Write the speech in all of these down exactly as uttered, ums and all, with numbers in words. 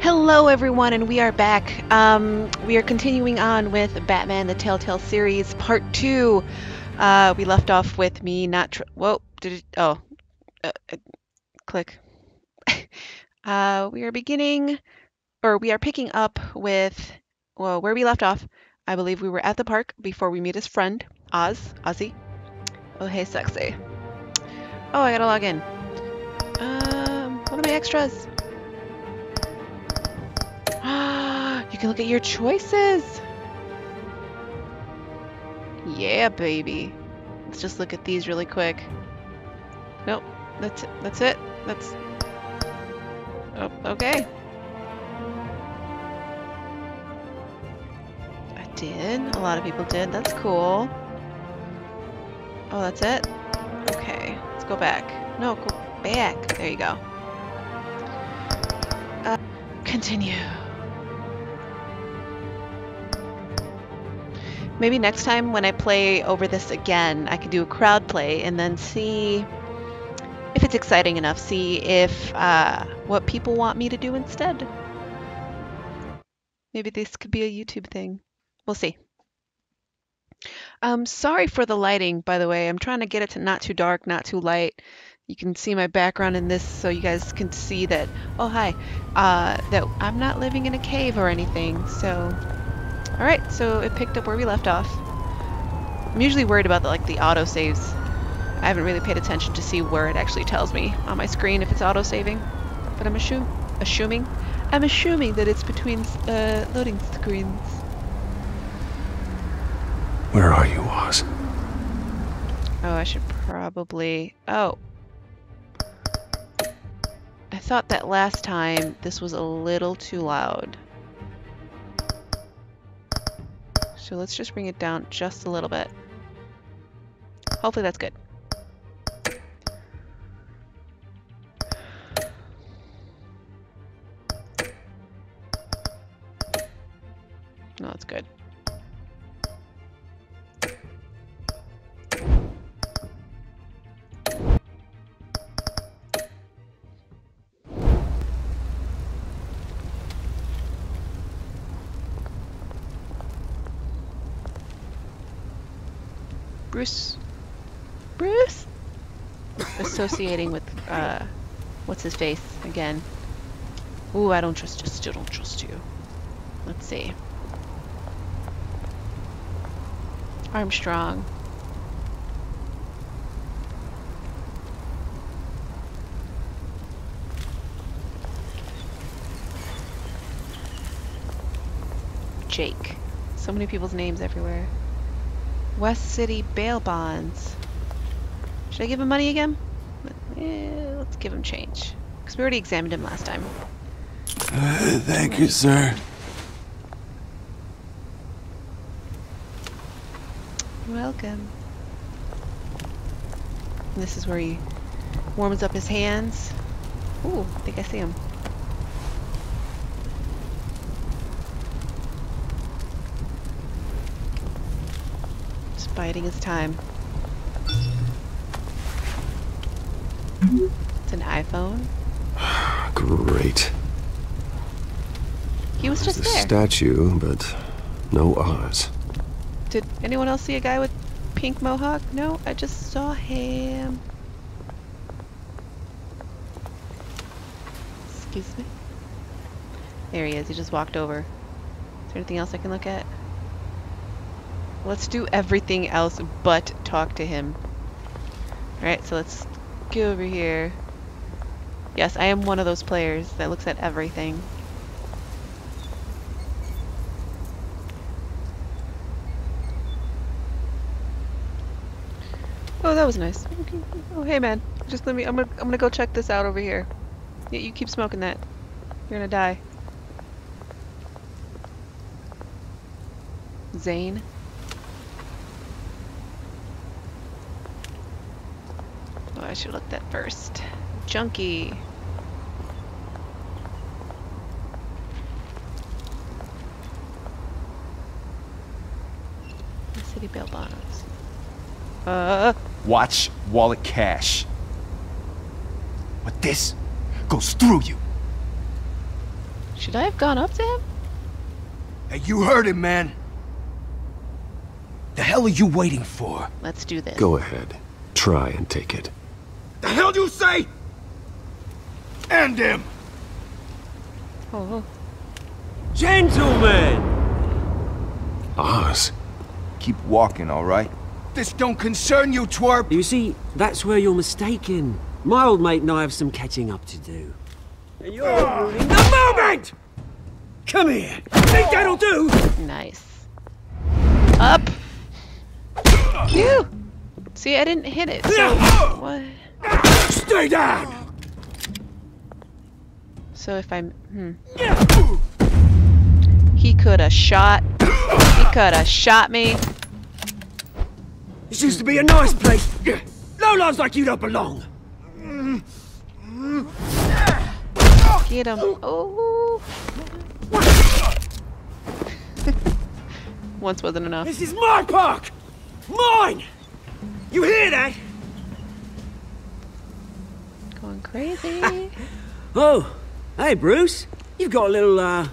Hello everyone, and we are back. Um, we are continuing on with Batman the Telltale series part two. Uh, we left off with me not tr- whoa, did it, oh, uh, uh, click. uh, we are beginning, or we are picking up with, well, where we left off. I believe we were at the park before we meet his friend, Oz, Ozzy. Oh, hey, sexy. Oh, I gotta log in. Um, what are my extras? Ah, you can look at your choices. Yeah, baby. Let's just look at these really quick. Nope, that's it. That's it. That's... Oh, okay. I did. A lot of people did. That's cool. Oh, that's it? Okay, let's go back. No, go back. There you go. Uh, continue. Maybe next time when I play over this again, I could do a crowd play and then see if it's exciting enough. See if uh, what people want me to do instead. Maybe this could be a YouTube thing. We'll see. Um, sorry for the lighting, by the way. I'm trying to get it to not too dark, not too light. You can see my background in this so you guys can see that, oh, hi, uh, that I'm not living in a cave or anything. So, all right, so it picked up where we left off. I'm usually worried about the, like the auto saves. I haven't really paid attention to see where it actually tells me on my screen if it's auto saving, but I'm assume, assuming, I'm assuming that it's between uh, loading screens. Where are you, Oz? Oh, I should probably... Oh. I thought that last time this was a little too loud. So let's just bring it down just a little bit. Hopefully that's good. No, it's good. Bruce. Bruce? Associating with, uh, what's his face again? Ooh, I don't trust you. Still don't trust you. Let's see. Armstrong. Jake. So many people's names everywhere. West City bail bonds. Should I give him money again? Eh, let's give him change. Because we already examined him last time. Uh, thank you, sir. You're welcome. And this is where he warms up his hands. Ooh, I think I see him. Just biding his time. It's an iPhone. Great. He was There's just the there. statue, but no Oz. Did anyone else see a guy with pink mohawk? No, I just saw him. Excuse me. There he is. He just walked over. Is there anything else I can look at? Let's do everything else but talk to him. Alright, so let's go over here. Yes, I am one of those players that looks at everything. Oh, that was nice. Okay. Oh, hey man. Just let me, I'm gonna, I'm gonna go check this out over here. Yeah, you keep smoking that. You're gonna die. Zane. Oh, I should look that first. Junkie. City bail bonds. Uh. Watch wallet cash. But this goes through you. Should I have gone up to him? Hey, you heard him, man. The hell are you waiting for? Let's do this. Go ahead. Try and take it. The hell do you say? End him! Oh. Gentlemen! Oz. Keep walking, all right? This don't concern you, twerp! You see, that's where you're mistaken. My old mate and I have some catching up to do. And you're ruining the moment! Come here! Think that'll do? Nice. Up! Phew! See, I didn't hit it, so... What? Stay down! So if I'm... Hmm. He could have shot... He could have shot me. This used to be a nice place. Lowlifes like you don't belong. Get him. Oh. Once wasn't enough. This is my park! Mine! You hear that? Going crazy. Oh, hey Bruce. You've got a little, uh...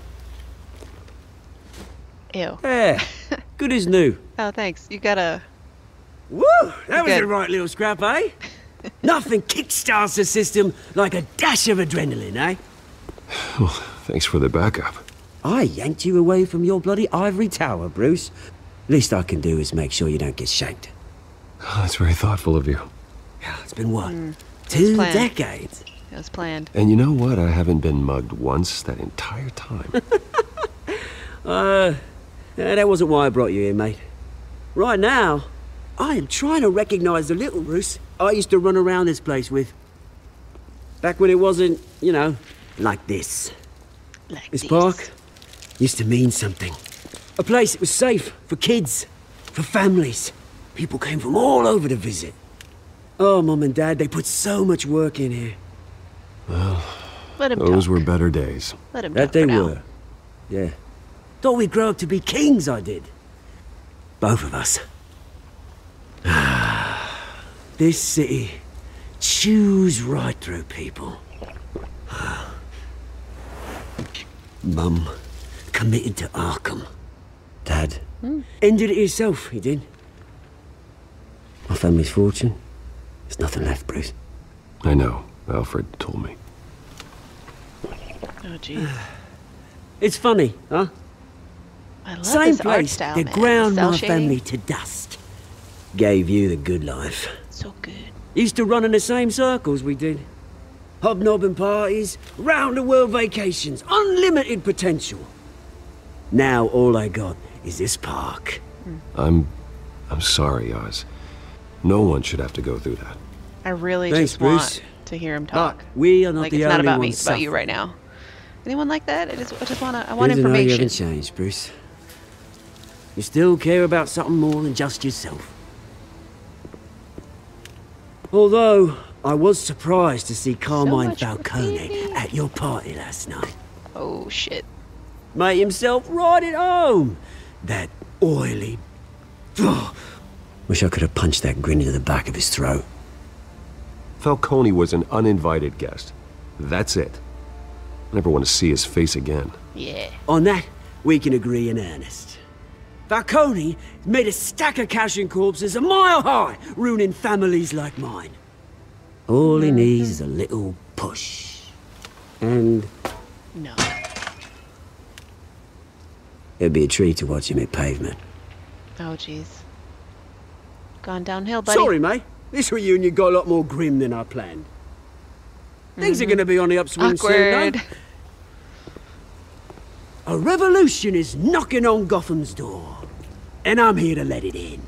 Ew. Yeah, good as new. Oh, thanks. You got a... Woo! That was Good. a right little scrap, eh? Nothing kickstarts the system like a dash of adrenaline, eh? Well, thanks for the backup. I yanked you away from your bloody ivory tower, Bruce. Least I can do is make sure you don't get shanked. Oh, that's very thoughtful of you. Yeah, it's been what? Mm, Two planned. decades. It was planned. And you know what? I haven't been mugged once that entire time. Uh, yeah, that wasn't why I brought you here, mate. Right now, I am trying to recognize the little Bruce I used to run around this place with. Back when it wasn't, you know, like this. Like This these. park used to mean something. A place that was safe for kids, for families. People came from all over to visit. Oh, Mum and Dad, they put so much work in here. Let him Those talk. were better days. Let him That talk they for now. were. Yeah. Thought we'd grow up to be kings, I did. Both of us. This city chews right through people. Mum committed to Arkham. Dad ended it himself, he did. My family's fortune. There's nothing left, Bruce. I know. Alfred told me. Oh, jeez. It's funny, huh? I love Same this art place style, that man. ground Cell my shading. family to dust. Gave you the good life. So good. Used to run in the same circles we did. Hobnobbing parties, round-the-world vacations, unlimited potential. Now all I got is this park. I'm... I'm sorry, Oz. No one should have to go through that. I really Thanks, just Bruce. want to hear him talk. But we are not Like, the it's only not about me, ones it's about you suffering. right now. Anyone like that? I just, I just want to, I want Good to know you information. haven't changed, Bruce. You still care about something more than just yourself. Although, I was surprised to see Carmine much Falcone graffiti. at your party last night. Oh, shit. Made himself right at home. That oily... Ugh. Wish I could have punched that grin into the back of his throat. Falcone was an uninvited guest. That's it. I never want to see his face again. Yeah. On that, we can agree in earnest. Falcone made a stack of cash and corpses a mile high, ruining families like mine. All he needs is a little push. And No. it'd be a treat to watch him hit pavement. Oh, jeez. Gone downhill, buddy. Sorry, mate. This reunion got a lot more grim than I planned. Things are going to be on the upswing soon, Awkward. though. A revolution is knocking on Gotham's door. And I'm here to let it in.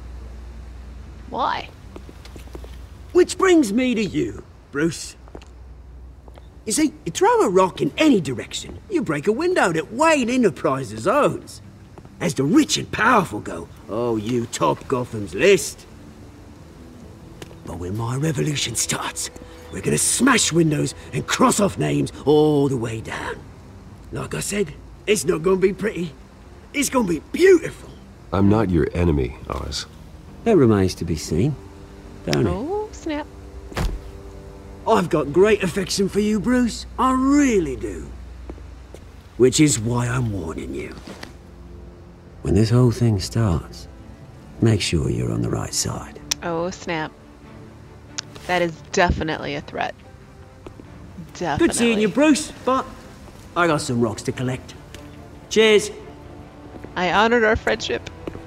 Why? Which brings me to you, Bruce. You see, you throw a rock in any direction, you break a window that Wayne Enterprises owns. As the rich and powerful go, oh, you top Gotham's list. But when my revolution starts, we're gonna smash windows and cross off names all the way down. Like I said, it's not gonna be pretty. It's gonna be beautiful. I'm not your enemy, Oz. That remains to be seen, don't it? Oh, snap. I've got great affection for you, Bruce. I really do. Which is why I'm warning you. When this whole thing starts, make sure you're on the right side. Oh, snap. That is definitely a threat. Definitely. Good seeing you, Bruce, but I got some rocks to collect. Cheers. I honored our friendship.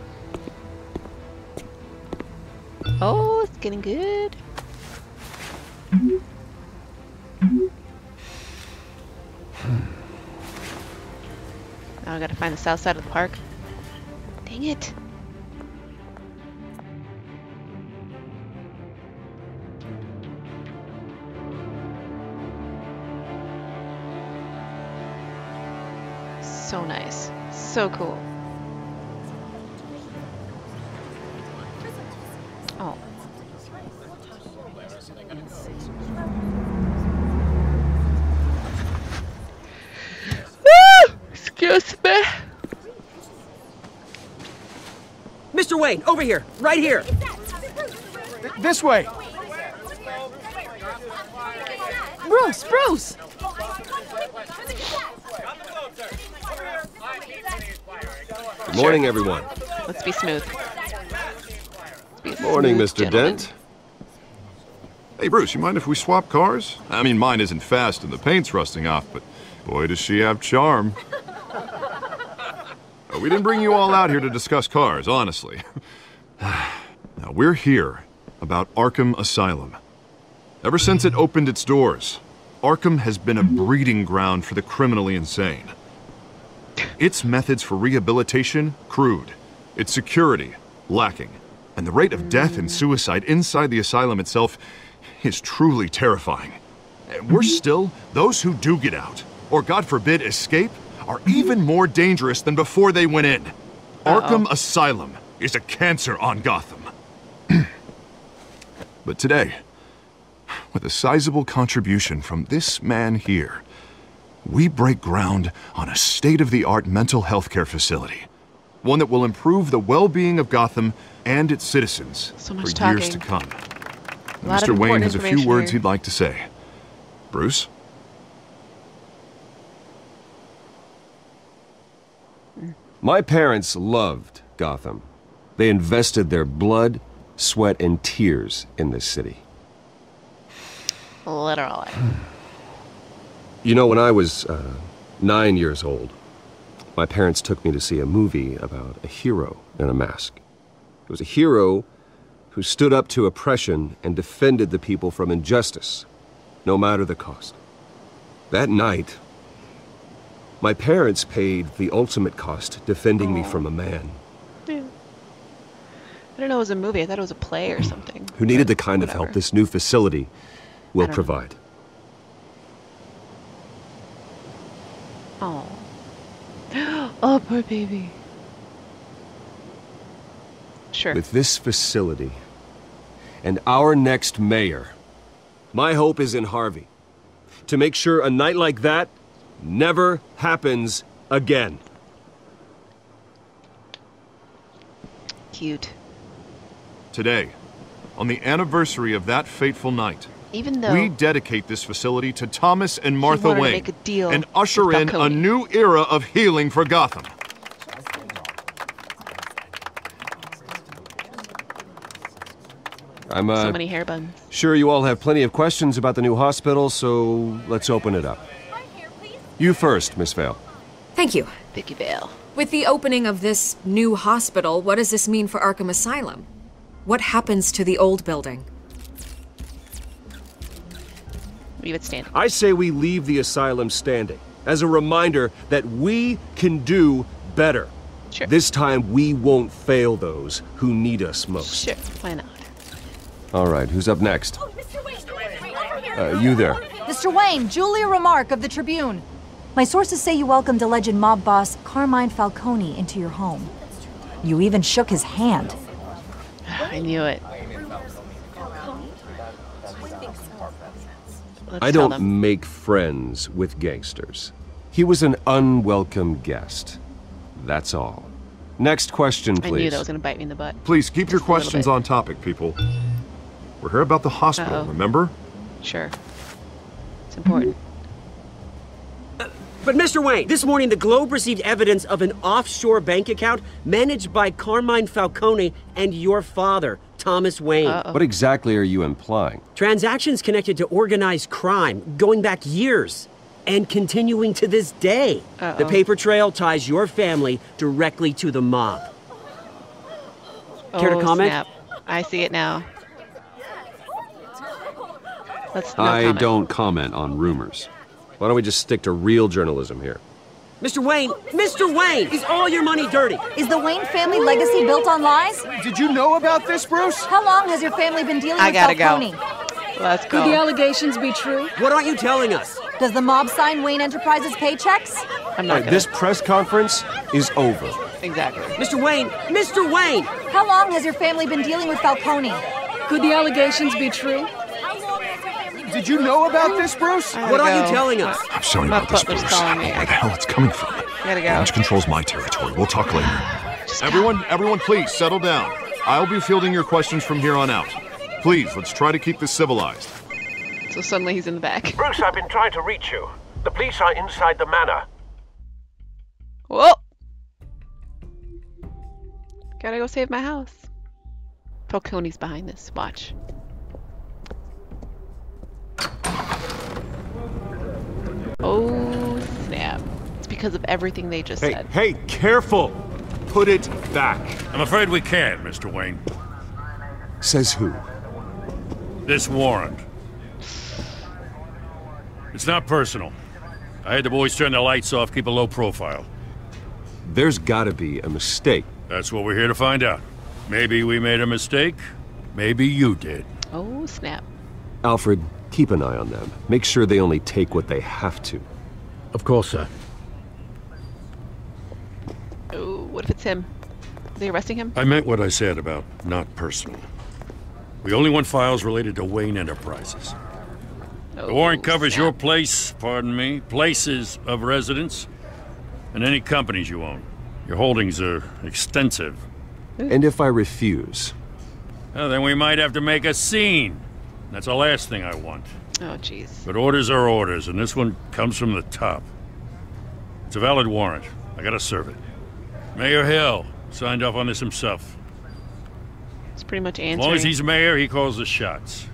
Oh, it's getting good. Now I gotta find the south side of the park. Dang it. So nice. So cool. Oh. Woo! Excuse me. Mister Wayne, over here. Right here. This way! Bruce, Bruce! Good morning, everyone. Let's be smooth. Let's be a Morning, smooth Mister gentleman. Dent. Hey, Bruce, you mind if we swap cars? I mean, mine isn't fast and the paint's rusting off, but boy, does she have charm. Uh, we didn't bring you all out here to discuss cars, honestly. Now, we're here about Arkham Asylum. Ever since it opened its doors, Arkham has been a breeding ground for the criminally insane. Its methods for rehabilitation, crude. Its security, lacking. And the rate of death and suicide inside the asylum itself is truly terrifying. And worse still, those who do get out, or God forbid escape, are even more dangerous than before they went in. Uh-oh. Arkham Asylum is a cancer on Gotham. But today, with a sizable contribution from this man here, we break ground on a state-of-the-art mental health care facility. One that will improve the well-being of Gotham and its citizens So much for years talking. to come. A lot of Mister Wayne important has a few information words here. he'd like to say. Bruce? My parents loved Gotham. They invested their blood, sweat, and tears in this city. Literally. You know, when I was uh, nine years old, my parents took me to see a movie about a hero in a mask. It was a hero who stood up to oppression and defended the people from injustice, no matter the cost. That night, my parents paid the ultimate cost defending me from a man Yeah. I didn't know it was a movie. I thought it was a play or something. who needed the But kind of whatever. help this new facility will I don't know. provide. Oh. Oh, poor baby. Sure. With this facility and our next mayor, my hope is in Harvey. To make sure a night like that never happens again. Cute. Today, on the anniversary of that fateful night, Even though we dedicate this facility to Thomas and Martha wanted to Wayne make a deal and usher with in a Falcone. new era of healing for Gotham. I'm uh, so many hair buns. sure you all have plenty of questions about the new hospital, so let's open it up. You first, Miss Vale. Thank you. Vicky Vale. With the opening of this new hospital, what does this mean for Arkham Asylum? What happens to the old building? Leave it standing. I say we leave the asylum standing as a reminder that we can do better. Sure. This time we won't fail those who need us most. Sure. Why not? All right, who's up next? Uh, you there. Mister Wayne, Julia Remark of the Tribune. My sources say you welcomed alleged mob boss Carmine Falcone into your home. You even shook his hand. I knew it. Let's I tell don't them. make friends with gangsters. He was an unwelcome guest. That's all. Next question, I please. knew that was going to bite me in the butt. Please keep your Just a little questions bit. on topic, people. We're here about the hospital, Uh-oh. remember? Sure. It's important. But Mister Wayne, this morning the Globe received evidence of an offshore bank account managed by Carmine Falcone and your father, Thomas Wayne. Uh-oh. What exactly are you implying? Transactions connected to organized crime going back years and continuing to this day. Uh-oh. The paper trail ties your family directly to the mob. Care to Oh, comment? snap. I see it now. Let's no I comment. don't comment on rumors. Why don't we just stick to real journalism here? Mister Wayne, Mister Wayne, is all your money dirty? Is the Wayne family legacy built on lies? Did you know about this, Bruce? How long has your family been dealing I with gotta Falcone? go. Let's Could the go. allegations be true? What aren't you telling us? Does the mob sign Wayne Enterprises paychecks? I'm All not right, gonna. this press conference is over. Exactly. Mister Wayne, Mister Wayne! How long has your family been dealing with Falcone? Could the allegations be true? Did you know about this, Bruce? I gotta What aren't go. you telling us? I'm sorry My about this, butler's Bruce. calling me. Where I the hell it's coming from? gotta go. Launch controls my territory. We'll talk later. Everyone, everyone, please settle down. I'll be fielding your questions from here on out. Please, let's try to keep this civilized. So suddenly he's in the back. Bruce, I've been trying to reach you. The police are inside the manor. Whoa! Gotta go save my house. Falcone's behind this. Watch. Oh, snap. It's because of everything they just Hey, said. hey, careful! Put it back. I'm afraid we can't, Mister Wayne. Says who? This warrant. It's not personal. I had the boys turn the lights off, keep a low profile. There's gotta be a mistake. That's what we're here to find out. Maybe we made a mistake. Maybe you did. Oh, snap. Alfred, keep an eye on them. Make sure they only take what they have to. Of course, sir. Oh, what if it's him? Are they arresting him? I meant what I said about not personal. We only want files related to Wayne Enterprises. Oh, The warrant covers snap. your place, pardon me, places of residence, and any companies you own. Your holdings are extensive. And if I refuse? Well, then we might have to make a scene. That's the last thing I want. Oh, jeez. But orders are orders, and this one comes from the top. It's a valid warrant. I gotta serve it. Mayor Hill signed off on this himself. It's pretty much As answering. long as he's mayor, he calls the shots.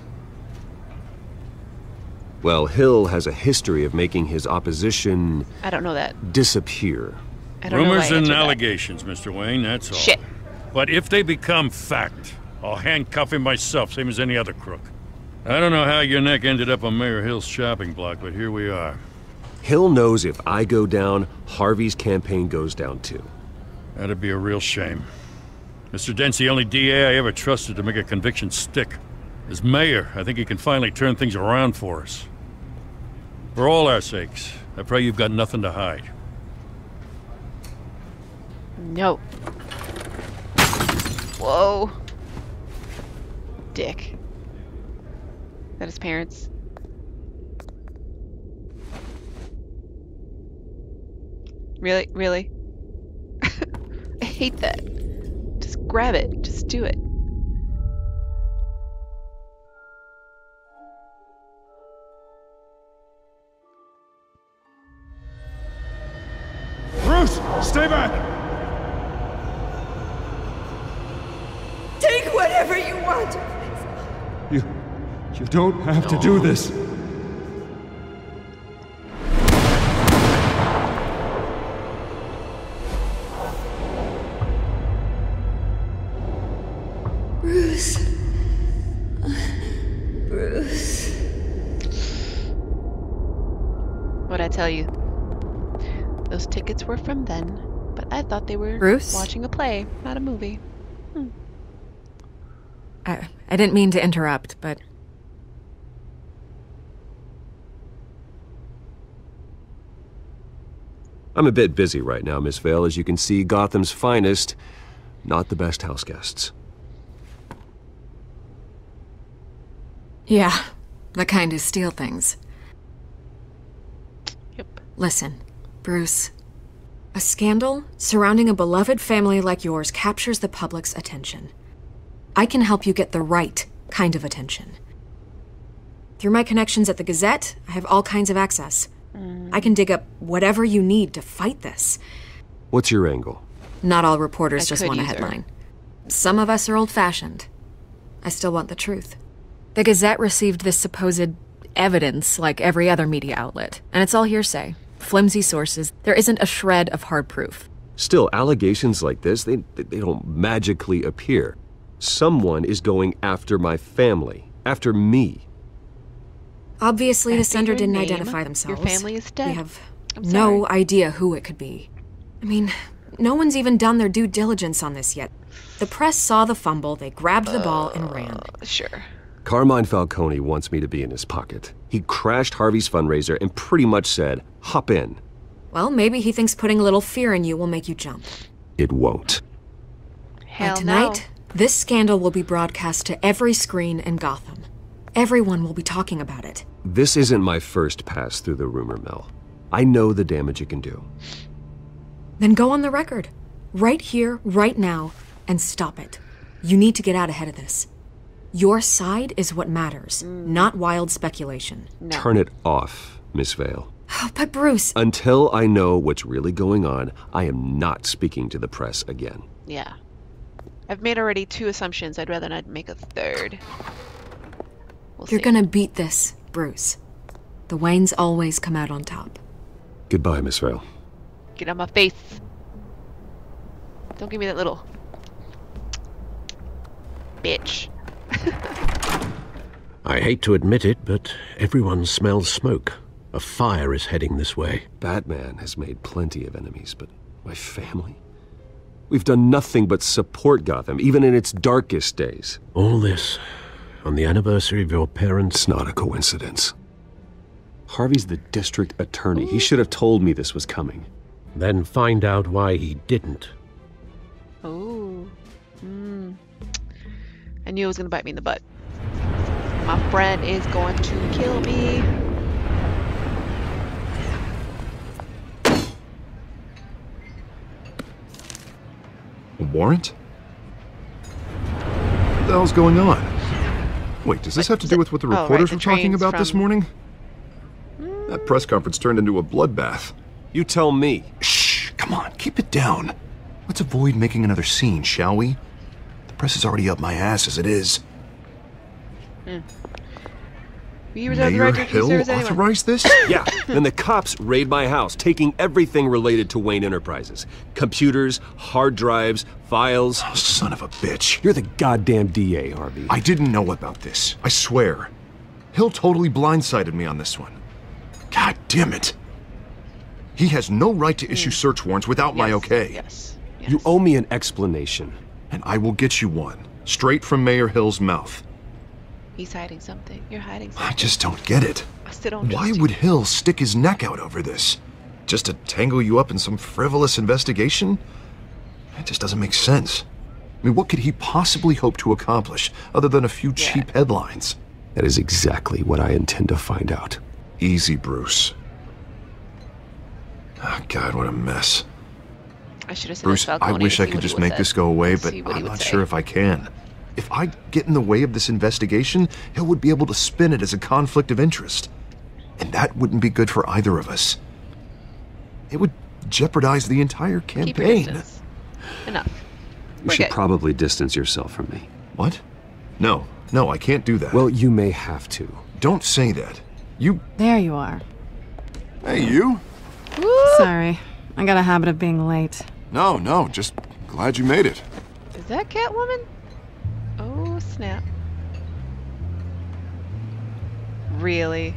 Well, Hill has a history of making his opposition I don't know that. disappear. I don't know why Rumors I and answered that. allegations, Mister Wayne, that's all. Shit. But if they become fact, I'll handcuff him myself, same as any other crook. I don't know how your neck ended up on Mayor Hill's shopping block, but here we are. Hill knows if I go down, Harvey's campaign goes down too. That'd be a real shame. Mister Dent's the only D A I ever trusted to make a conviction stick. As mayor, I think he can finally turn things around for us. For all our sakes, I pray you've got nothing to hide. No. Whoa. Dick. Is that his parents? Really? Really? I hate that. Just grab it. Just do it. Bruce, stay back! Take whatever you want. You... you don't have to do this. Bruce. Bruce. What'd I tell you? Those tickets were from then, but I thought they were Bruce? watching a play, not a movie. Hmm. I, I didn't mean to interrupt, but I'm a bit busy right now, Miss Vale. As you can see, Gotham's finest, not the best house guests. yeah, the kind who steal things. Yep. Listen, Bruce. A scandal surrounding a beloved family like yours captures the public's attention. I can help you get the right kind of attention. Through my connections at the Gazette, I have all kinds of access. Mm. I can dig up whatever you need to fight this. What's your angle? Not all reporters I just could want a use her. headline. Some of us are old-fashioned. I still want the truth. The Gazette received this supposed evidence like every other media outlet, and it's all hearsay. Flimsy sources. There isn't a shred of hard proof. Still, allegations like this, they, they don't magically appear. Someone is going after my family, after me. Obviously, the After sender your didn't name, identify themselves. Your family is dead. We have I'm no sorry. idea who it could be. I mean, no one's even done their due diligence on this yet. The press saw the fumble, they grabbed the ball and ran. Sure. Carmine Falcone wants me to be in his pocket. He crashed Harvey's fundraiser and pretty much said, hop in. Well, maybe he thinks putting a little fear in you will make you jump. It won't. Hell By tonight, this scandal will be broadcast to every screen in Gotham. Everyone will be talking about it. This isn't my first pass through the rumor mill. I know the damage it can do. Then go on the record. Right here, right now, and stop it. You need to get out ahead of this. Your side is what matters, not wild speculation. No. Turn it off, Miss Vale. Oh, but Bruce... Until I know what's really going on, I am not speaking to the press again. Yeah. I've made already two assumptions. I'd rather not make a third. We'll You're see. gonna beat this, Bruce. The Waynes always come out on top. Goodbye, Miss Vale. Get on my face. Don't give me that little... bitch. I hate to admit it, but everyone smells smoke. A fire is heading this way. Batman has made plenty of enemies, but my family? We've done nothing but support Gotham, even in its darkest days. All this on the anniversary of your parents'... It's not a coincidence. Harvey's the district attorney. He should have told me this was coming. Then find out why he didn't. Oh. Mm. I knew it was going to bite me in the butt. My friend is going to kill me. A warrant? What the hell's going on? Wait, does this have to do with what the Oh, right, reporters the were talking trains about this from- morning? That press conference turned into a bloodbath. You tell me. Shh, come on, keep it down. Let's avoid making another scene, shall we? The press is already up my ass as it is. Hmm. We reserve the Mayor right to accuse Hill service anyone. authorized this? Yeah, then the cops raid my house, taking everything related to Wayne Enterprises. Computers, hard drives, files. Oh, son of a bitch. You're the goddamn D A, Harvey. I didn't know about this, I swear. Hill totally blindsided me on this one. God damn it. He has no right to issue search warrants without my okay. Yes. Yes. You owe me an explanation. And I will get you one, straight from Mayor Hill's mouth. He's hiding something. You're hiding something. I just don't get it. I still don't Why trust you. would Hill stick his neck out over this? Just to tangle you up in some frivolous investigation? It just doesn't make sense. I mean, what could he possibly hope to accomplish other than a few cheap headlines? That is exactly what I intend to find out. Easy, Bruce. Oh, God, what a mess. I should have said Bruce, Falcone I wish and I see could what he just would make said. this go away, See but what he I'm would not say. sure if I can. If I get in the way of this investigation, Hill would be able to spin it as a conflict of interest. And that wouldn't be good for either of us. It would jeopardize the entire Keep your campaign. distance. Enough. You We're should good. probably distance yourself from me. What? No, no, I can't do that. Well, you may have to. Don't say that. You... There you are. Hey, you? Sorry. I got a habit of being late. No, no, just glad you made it. Is that Catwoman? Oh, snap. Really?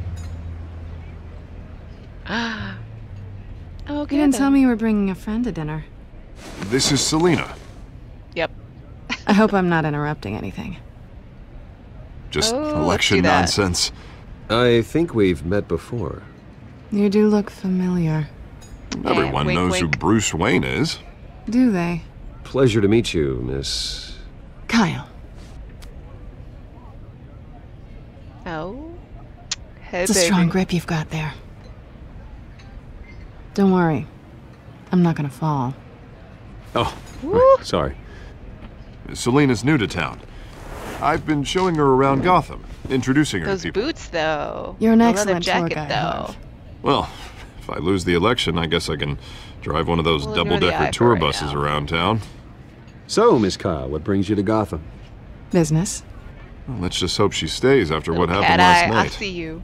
Ah. Okay. You didn't then. tell me you were bringing a friend to dinner. This is Selina. Yep. I hope I'm not interrupting anything. Just Oh, let's election do that. nonsense. I think we've met before. You do look familiar. Everyone wink, knows wink. who Bruce Wayne is. Do they? Pleasure to meet you, Miss... Kyle. Oh. Hey, It's a baby. strong grip you've got there. Don't worry. I'm not gonna fall. Oh, right, sorry. Selina's new to town. I've been showing her around Gotham, introducing her Those to people. boots, though. You're an The excellent leather tour jacket, guide, though. Harv. Well, If I lose the election, I guess I can drive one of those Well, ignore the double-decker eye for tour right buses now. around town. So, Miss Kyle, what brings you to Gotham? Business. Well, let's just hope she stays after what Cat happened eye, last I night. see you.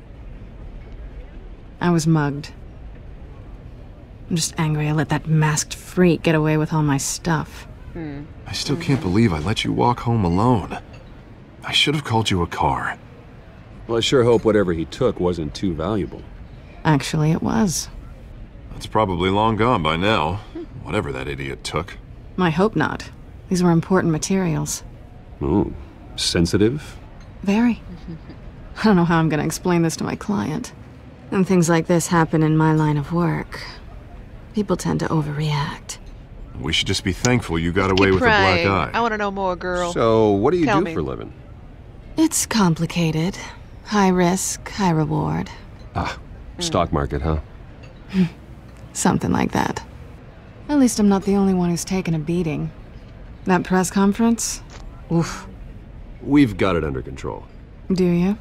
I was mugged. I'm just angry I let that masked freak get away with all my stuff. Hmm. I still can't believe I let you walk home alone. I should have called you a car. Well, I sure hope whatever he took wasn't too valuable. Actually, it was. It's probably long gone by now, whatever that idiot took. I hope not. These were important materials. Ooh, sensitive? Very. I don't know how I'm gonna explain this to my client. When things like this happen in my line of work, people tend to overreact. We should just be thankful you got away Keep with crying. a black eye. I want to know more, girl. So, what do you Tell do me. for a living? It's complicated. High risk, high reward. Ah, stock market, huh? Something like that. At least I'm not the only one who's taken a beating. That press conference? Oof. We've got it under control. Do you?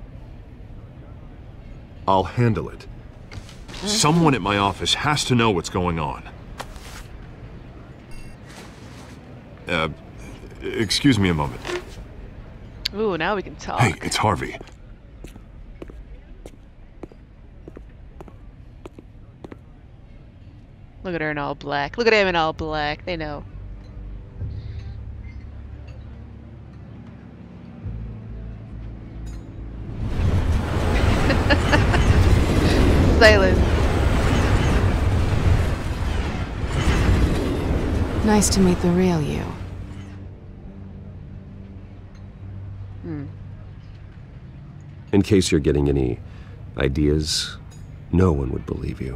I'll handle it. Someone at my office has to know what's going on. Uh, excuse me a moment. Ooh, now we can talk. Hey, it's Harvey. Look at her in all black. Look at him in all black. They know. Silence. Nice to meet the real you. Hmm. In case you're getting any ideas, no one would believe you.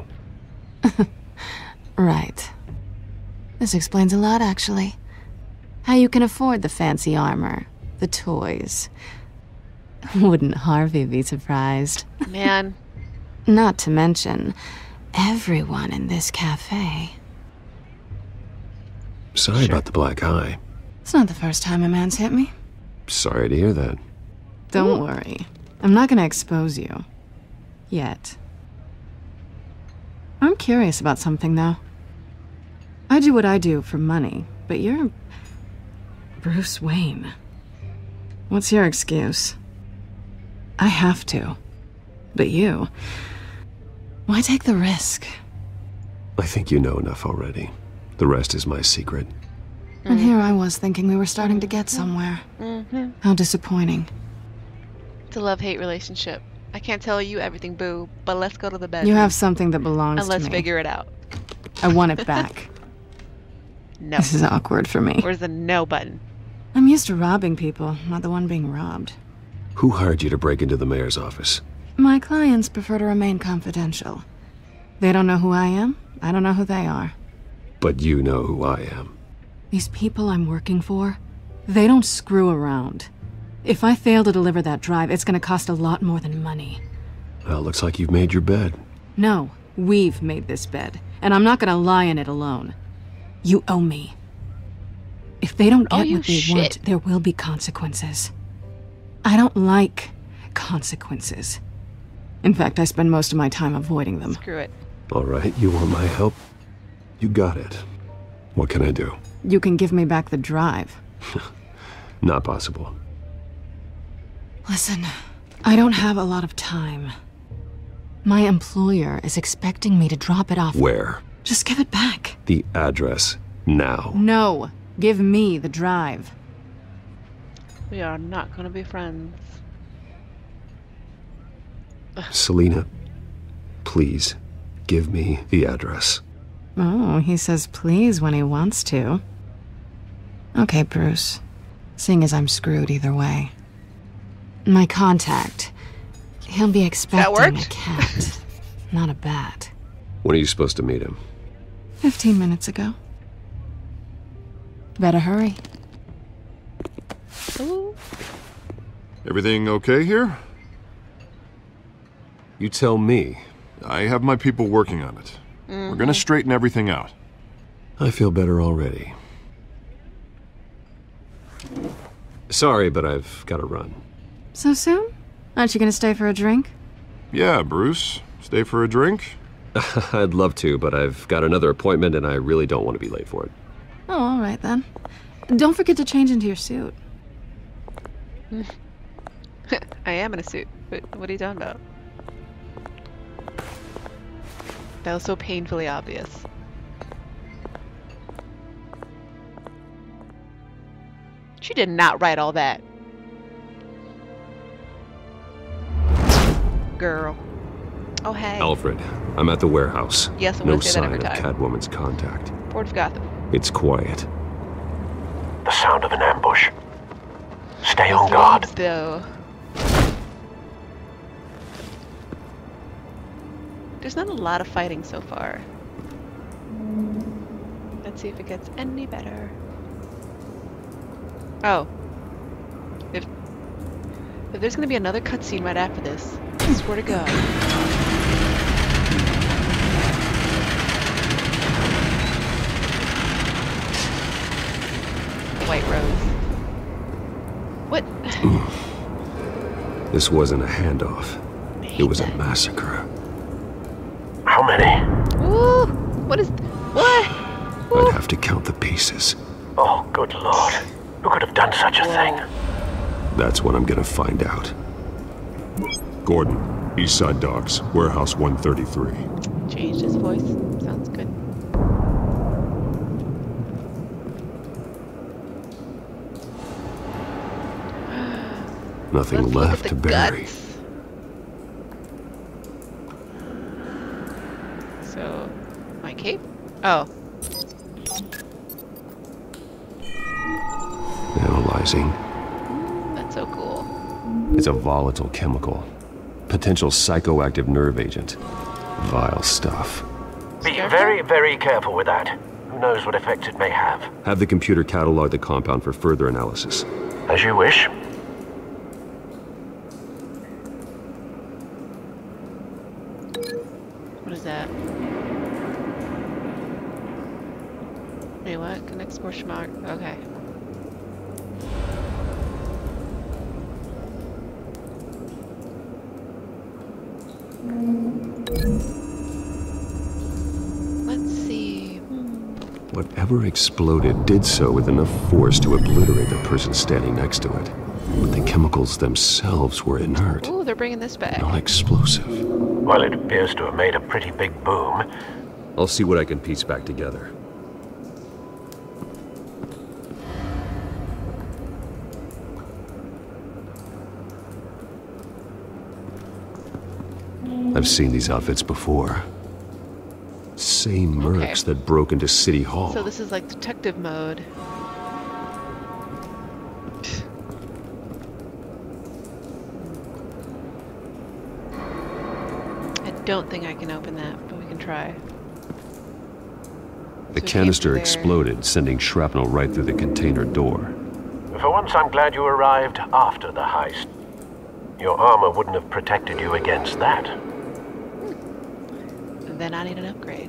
Right. This explains a lot, actually. How you can afford the fancy armor, the toys. Wouldn't Harvey be surprised? Man. Not to mention, everyone in this cafe. Sorry about the black eye. It's not the first time a man's hit me. Sorry to hear that. Don't worry. I'm not gonna expose you. Yet. I'm curious about something, though. I do what I do for money, but you're... Bruce Wayne. What's your excuse? I have to. But you... Why take the risk? I think you know enough already. The rest is my secret. And here I was thinking we were starting to get somewhere. Mm-hmm. How disappointing. It's a love-hate relationship. I can't tell you everything, boo, but let's go to the bedroom. You have something that belongs and let's to me. figure it out. I want it back. No. This is awkward for me. Where's the no button? I'm used to robbing people, not the one being robbed. Who hired you to break into the mayor's office? My clients prefer to remain confidential. They don't know who I am. I don't know who they are. But you know who I am. These people I'm working for, they don't screw around. If I fail to deliver that drive, it's gonna cost a lot more than money. Well, looks like you've made your bed. No, we've made this bed, and I'm not gonna lie in it alone. You owe me. If they don't Oh, get you what they shit. want, there will be consequences. I don't like consequences. In fact, I spend most of my time avoiding them. Screw it. All right, you want my help? You got it. What can I do? You can give me back the drive. Not possible. Listen, I don't have a lot of time. My employer is expecting me to drop it off. Where? Just give it back. The address, now. No, give me the drive. We are not gonna be friends. Selina, please, give me the address. Oh, he says please when he wants to. Okay, Bruce. Seeing as I'm screwed either way. My contact. He'll be expecting a worked? cat, not a bat. When are you supposed to meet him? Fifteen minutes ago. Better hurry. Ooh. Everything okay here? You tell me. I have my people working on it. Mm-hmm. We're gonna straighten everything out. I feel better already. Sorry, but I've got to run. So soon? Aren't you gonna stay for a drink? Yeah, Bruce. Stay for a drink? I'd love to, but I've got another appointment and I really don't want to be late for it. Oh, all right then. Don't forget to change into your suit. I am in a suit. But what are you talking about? That was so painfully obvious. She did not write all that. Girl. Oh, hey. Alfred, I'm at the warehouse. Yes, I'm no gonna say that sign every of time. Catwoman's contact. Port of Gotham. It's quiet. The sound of an ambush. Stay Those on guard. leaves, though. There's not a lot of fighting so far. Let's see if it gets any better. Oh. If if there's gonna be another cutscene right after this, I swear to God. White Rose. What? This wasn't a handoff. It was a massacre. How many? Ooh, what is... What? I'd have to count the pieces. Oh, good lord. Who could have done such a thing? That's what I'm gonna find out. Gordon, Eastside Docks, Warehouse one thirty-three. Changed his voice. Sounds good. Nothing Let's look left at to the bury. guts. So, my cape? Oh. Analyzing. That's so cool. It's a volatile chemical. Potential psychoactive nerve agent. Vile stuff. Be very, very careful with that. Who knows what effects it may have. Have the computer catalog the compound for further analysis. As you wish. What is that? Wait, what? Connects more smart. Okay. Let's see. Whatever exploded did so with enough force to obliterate the person standing next to it. But the chemicals themselves were inert, Ooh, they're bringing this back. not explosive. Well, it appears to have made a pretty big boom. I'll see what I can piece back together. I've seen these outfits before. Same mercs Okay. that broke into City Hall. So this is like detective mode. I don't think I can open that, but we can try. The So it came canister through there. exploded, sending shrapnel right through the container door. For once, I'm glad you arrived after the heist. Your armor wouldn't have protected you against that. Then I need an upgrade.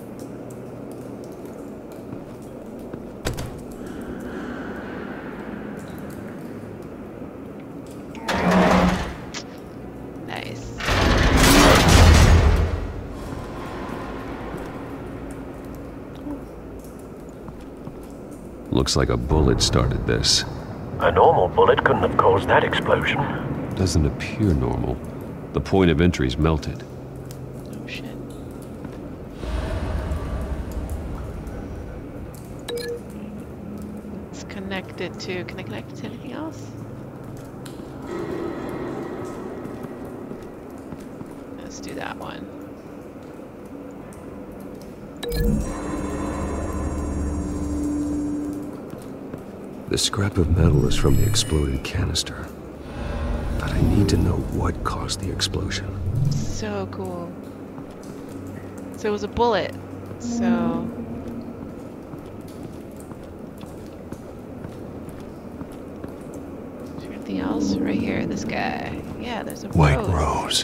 Nice. Looks like a bullet started this. A normal bullet couldn't have caused that explosion. Doesn't appear normal. The point of entry's melted. Oh shit. It's connected to. Can I connect it to anything else? Let's do that one. The scrap of metal is from the exploded canister. But I need to know what caused the explosion. So cool. So it was a bullet. So. Is there anything else? Right here, this guy. Yeah, there's a White rose. Rose.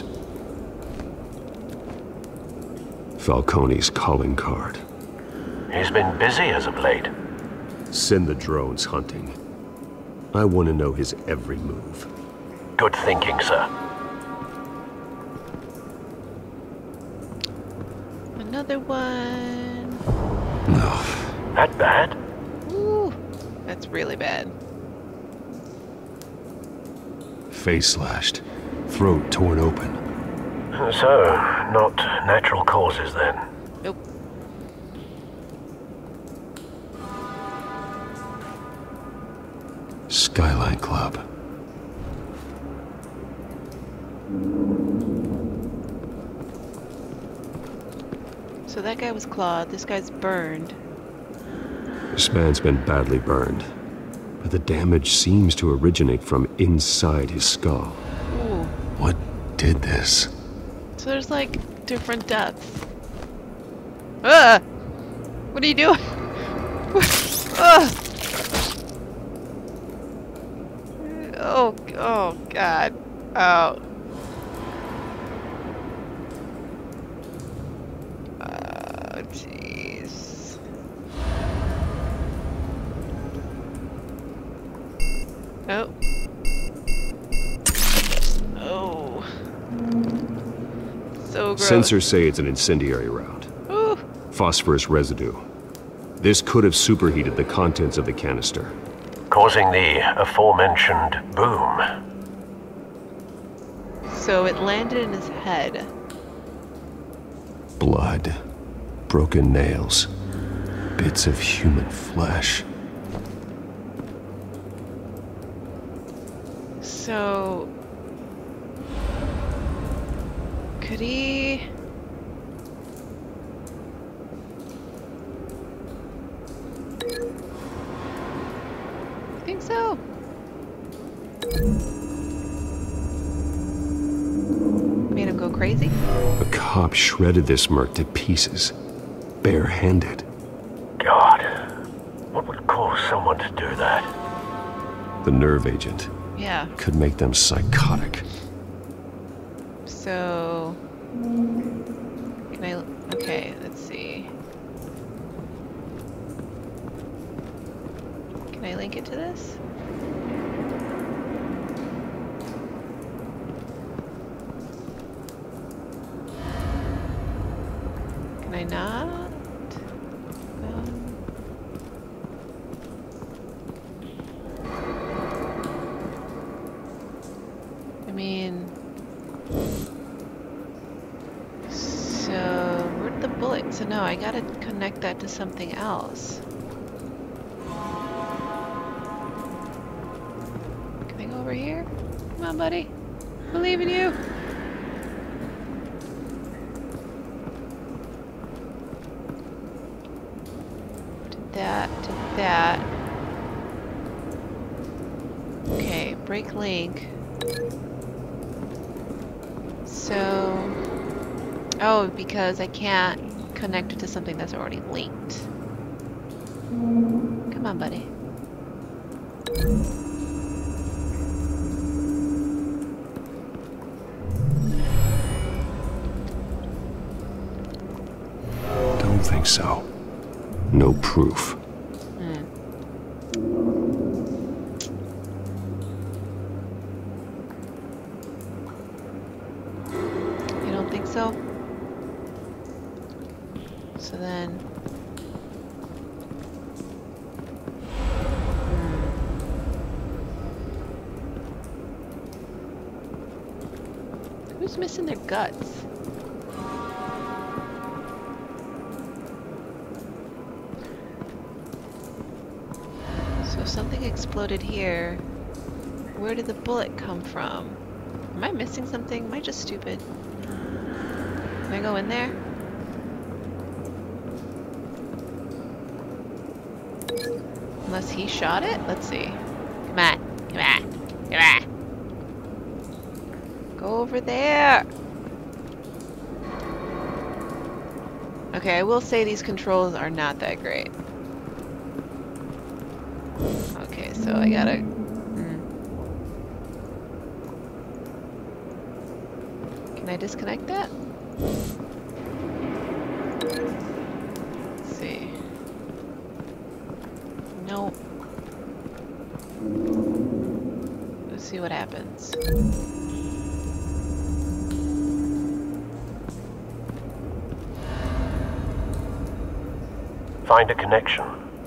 Falcone's calling card. He's been busy as of late. Send the drones hunting. I want to know his every move. Good thinking, sir. That bad? Ooh, that's really bad. Face slashed, throat torn open. So, not natural causes then? Nope. Skyline Club. So that guy was clawed, this guy's burned. This man's been badly burned, but the damage seems to originate from inside his skull. Ooh. What did this? So there's like different deaths. Ugh! What are you doing? Ugh! Oh, oh God. Oh. Oh, jeez. Oh. Oh. So gross. Sensors say it's an incendiary round. Ooh. Phosphorus residue. This could have superheated the contents of the canister, causing the aforementioned boom. So it landed in his head. Blood, broken nails, bits of human flesh. So could he? I think so. Made him go crazy? A cop shredded this merc to pieces, barehanded. God, what would cause someone to do that? The nerve agent. Yeah. Could make them psychotic. So can I? Okay, let's see. Can I link it to this? Can I not? Um, I mean, so where'd the bullet? So no, I gotta connect that to something else. Can I go over here? Come on, buddy. Believe in you. Did that, did that. Okay, break link. So, oh, because I can't connect it to something that's already linked. Come on, buddy. Don't think so. No proof. Hmm. You don't think so? So then... Hmm. Who's missing their guts? So something exploded here. Where did the bullet come from? Am I missing something? Am I just stupid? Can I go in there? Unless he shot it? Let's see. Come on. Come on. Come on. Go over there. Okay, I will say these controls are not that great. Okay, so I gotta... Hmm. Can I disconnect that? Let's see. Nope. Let's see what happens. Find a connection.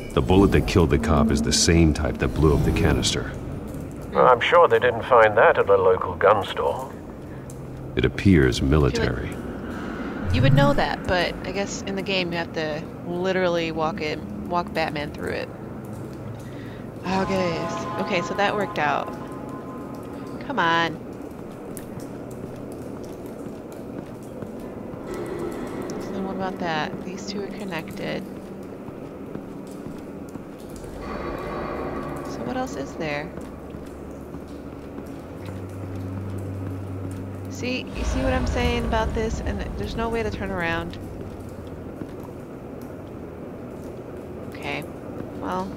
The bullet that killed the cop is the same type that blew up the canister. Well, I'm sure they didn't find that at a local gun store. It appears military. You would know that, but I guess in the game you have to literally walk it, walk Batman through it. Okay, okay, so that worked out. Come on. So then what about that? These two are connected. So what else is there? See, you see what I'm saying about this? And there's no way to turn around. Okay, well.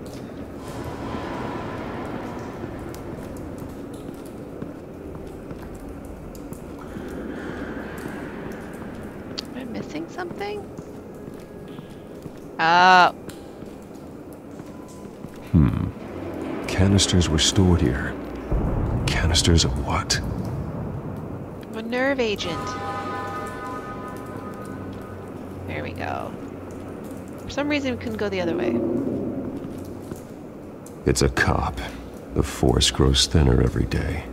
Am I missing something? Oh. Hmm. Canisters were stored here. Canisters of what? A nerve agent. There we go. For some reason, we couldn't go the other way. It's a cop. The force grows thinner every day.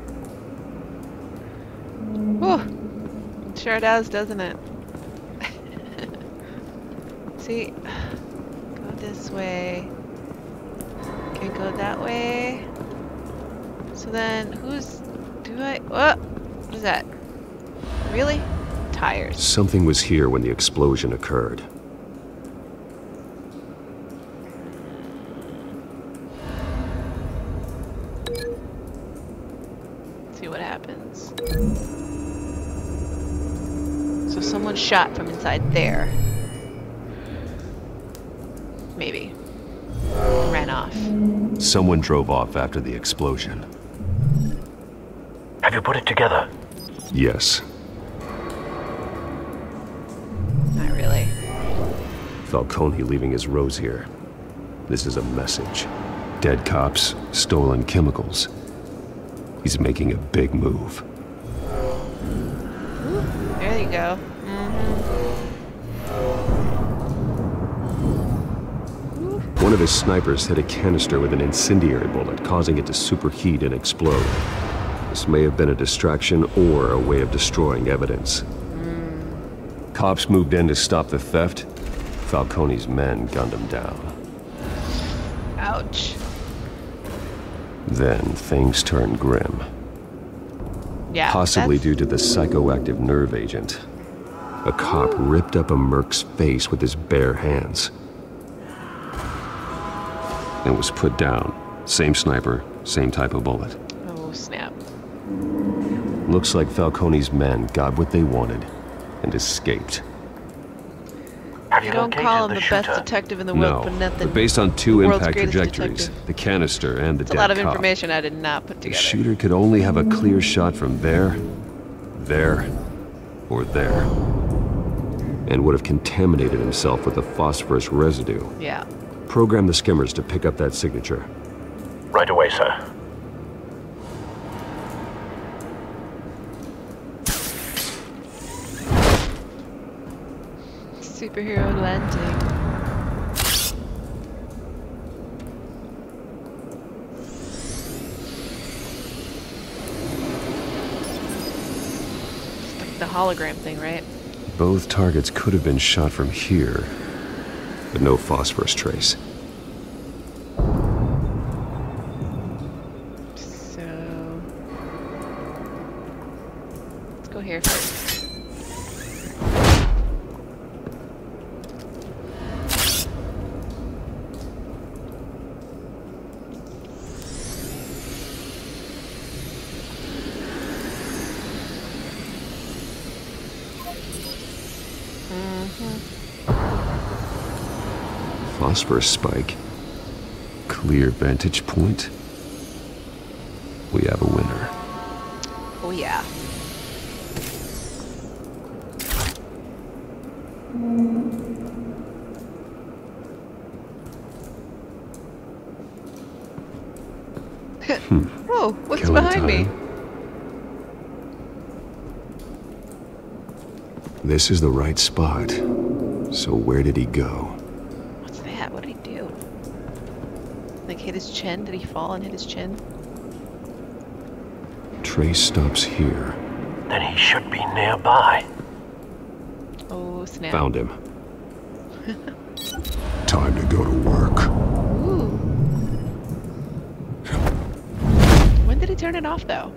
Whew. It sure does, doesn't it? See? Go this way. Okay, go that way. So then, who's... Do I... Oh! What is that? Really? Tires. Something was here when the explosion occurred. See what happens. So someone shot from inside there. Maybe. Ran off. Someone drove off after the explosion. Have you put it together? Yes. Not really. Falcone leaving his rose here. This is a message. Dead cops, stolen chemicals. He's making a big move. Ooh, there you go. Mm-hmm. One of his snipers hit a canister with an incendiary bullet, causing it to superheat and explode. This may have been a distraction or a way of destroying evidence. Mm. Cops moved in to stop the theft. Falcone's men gunned him down. Ouch. Then things turned grim. Yeah, Possibly that's... due to the psychoactive nerve agent. A cop ripped up a merc's face with his bare hands. And was put down. Same sniper, same type of bullet. Oh, snap. Looks like Falcone's men got what they wanted and escaped. Have You you don't located call him the the shooter? best detective in the world No, for nothing. but based on two World's impact greatest trajectories, detective. the canister and the It's a dead lot of cop, information I did not put the together. shooter could only have a clear shot from there, there, or there, and would have contaminated himself with the phosphorus residue. Yeah. Program the skimmers to pick up that signature. Right away, sir. Superhero landing. It's like the hologram thing, right? Both targets could have been shot from here, but no phosphorus trace. So let's go here first. Phosphorus spike. Clear vantage point. We have a winner. Oh yeah. Hmm. Whoa, what's Killing behind me? time. This is the right spot. So where did he go? What's that? What did he do? like hit his chin? Did he fall and hit his chin? Trace stops here. Then he should be nearby. Oh, snap. Found him. Time to go to work. Ooh. When did he turn it off, though?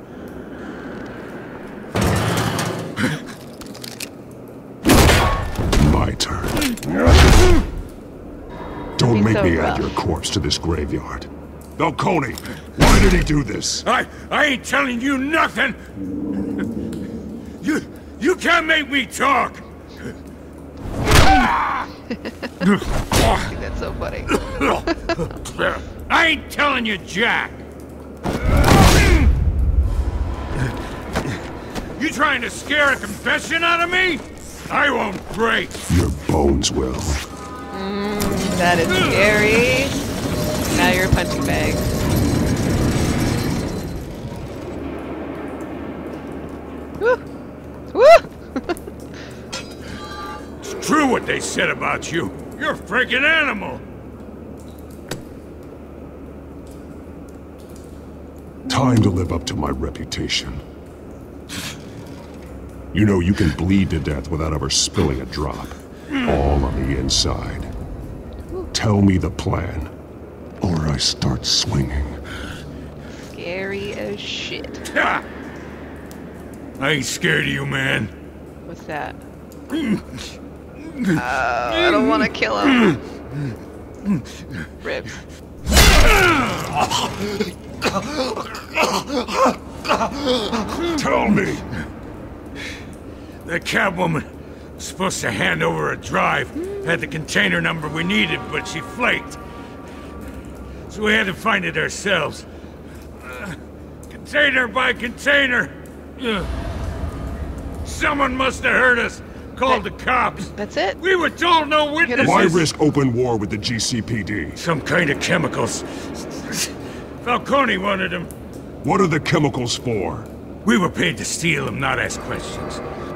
My turn. Don't make so me rough. add your corpse to this graveyard. Falcone, why did he do this? I I ain't telling you nothing. You you can't make me talk. That's so funny. I ain't telling you jack. You trying to scare a confession out of me? I won't break. Your bones will. Mm, that is scary. Now you're a punching bag. Woo! Woo! It's true what they said about you. You're a freaking animal. Time to live up to my reputation. You know you can bleed to death without ever spilling a drop. All on the inside. Tell me the plan, or I start swinging. Scary as shit. Ha! I ain't scared of you, man. What's that? Uh, I don't want to kill him. Ribs. Tell me. The Catwoman was supposed to hand over a drive. Had the container number we needed, but she flaked. So we had to find it ourselves. Uh, container by container. Uh, someone must have heard us. Called that, the cops. That's it? We were told no witnesses. Why risk open war with the G C P D? Some kind of chemicals. Falcone wanted them. What are the chemicals for? We were paid to steal them, not ask questions.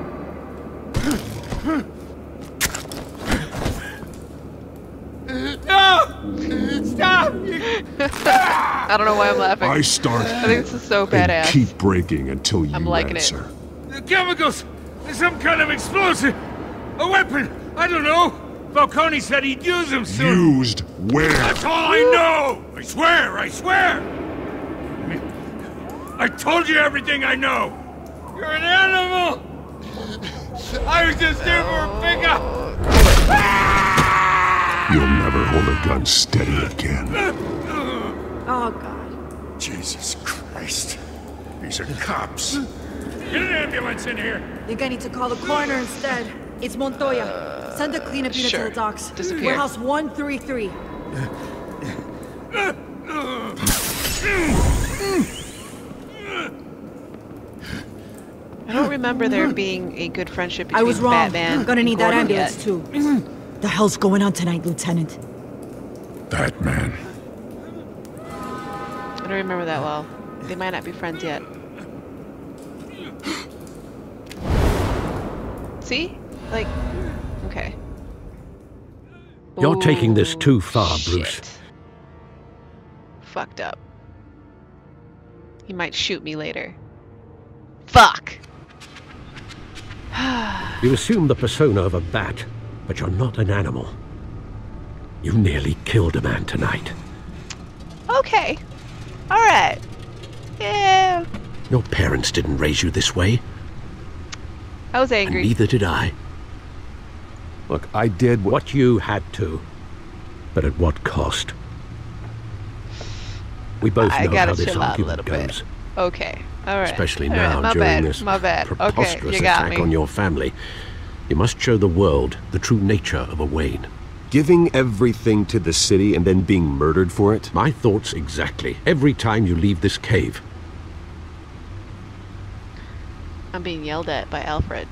No! Stop! I don't know why I'm laughing. I start I think this is so and badass. keep breaking until you I'm liking answer. it. The chemicals! There's some kind of explosive! A weapon! I don't know! Falcone said he'd use them soon! Used where? That's all I know! I swear, I swear! I told you everything I know! You're an animal! I was just here for a pickup! You'll never hold a gun steady again. Oh, God. Jesus Christ. These are cops. Get an ambulance in here! You're gonna need to call the coroner instead. It's Montoya. Send a cleanup unit sure. to the docks. Disappear. Warehouse one three three. I don't remember there being a good friendship between I was wrong. Batman Gonna need and that Gordon ambulance, yet. too. The hell's going on tonight, Lieutenant? Batman. I don't remember that well. They might not be friends yet. See? Like, okay. You're taking this Ooh, too far, shit. Bruce. Fucked up. He might shoot me later. Fuck! You assume the persona of a bat, but you're not an animal. You nearly killed a man tonight. Okay. Alright. Yeah. Your parents didn't raise you this way, I was and angry. neither did I. Look, I did what... What you had to, but at what cost? We both I know gotta how this chill out a argument little bit. goes. Okay. Alright. Especially All right, now my during bad. this My bad. Okay, preposterous you got attack me. on your family. You must show the world the true nature of a Wayne. Giving everything to the city and then being murdered for it? My thoughts exactly. Every time you leave this cave. I'm being yelled at by Alfred.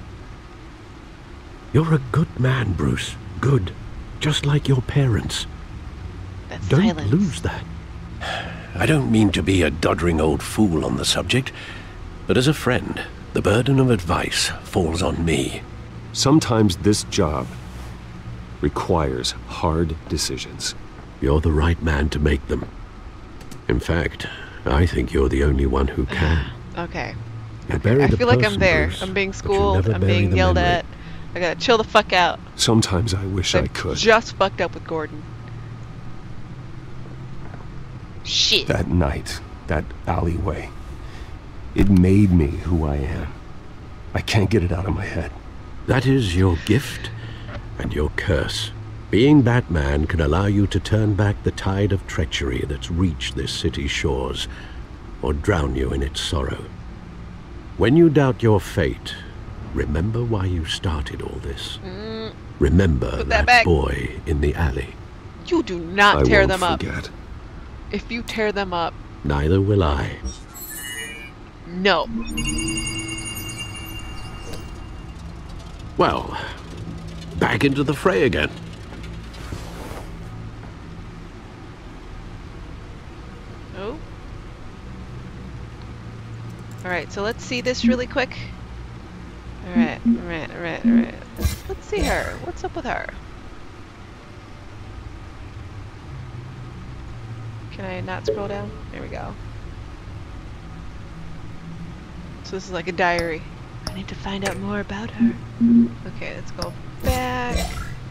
You're a good man, Bruce. Good. Just like your parents. That's Don't silence. lose that. I don't mean to be a doddering old fool on the subject, but as a friend, the burden of advice falls on me. Sometimes this job requires hard decisions. You're the right man to make them. In fact, I think you're the only one who can. Okay. You bury I the feel like I'm person, there. Bruce, I'm being but you schooled. never I'm bury being the yelled memory. at. I gotta chill the fuck out. Sometimes I wish I I've could. just fucked up with Gordon. Shit. That night, that alleyway, it made me who I am. I can't get it out of my head. That is your gift and your curse. Being Batman can allow you to turn back the tide of treachery that's reached this city's shores, or drown you in its sorrow. When you doubt your fate, remember why you started all this. Mm, Remember Put that that, back. boy in the alley. you do not I tear won't them forget. up. If you tear them up, Neither will I. no. Well, back into the fray again. Oh. Alright, so let's see this really quick. Alright, alright, alright, alright. Let's see her. What's up with her? Can I not scroll down? There we go. So this is like a diary. I need to find out more about her. Okay, let's go back.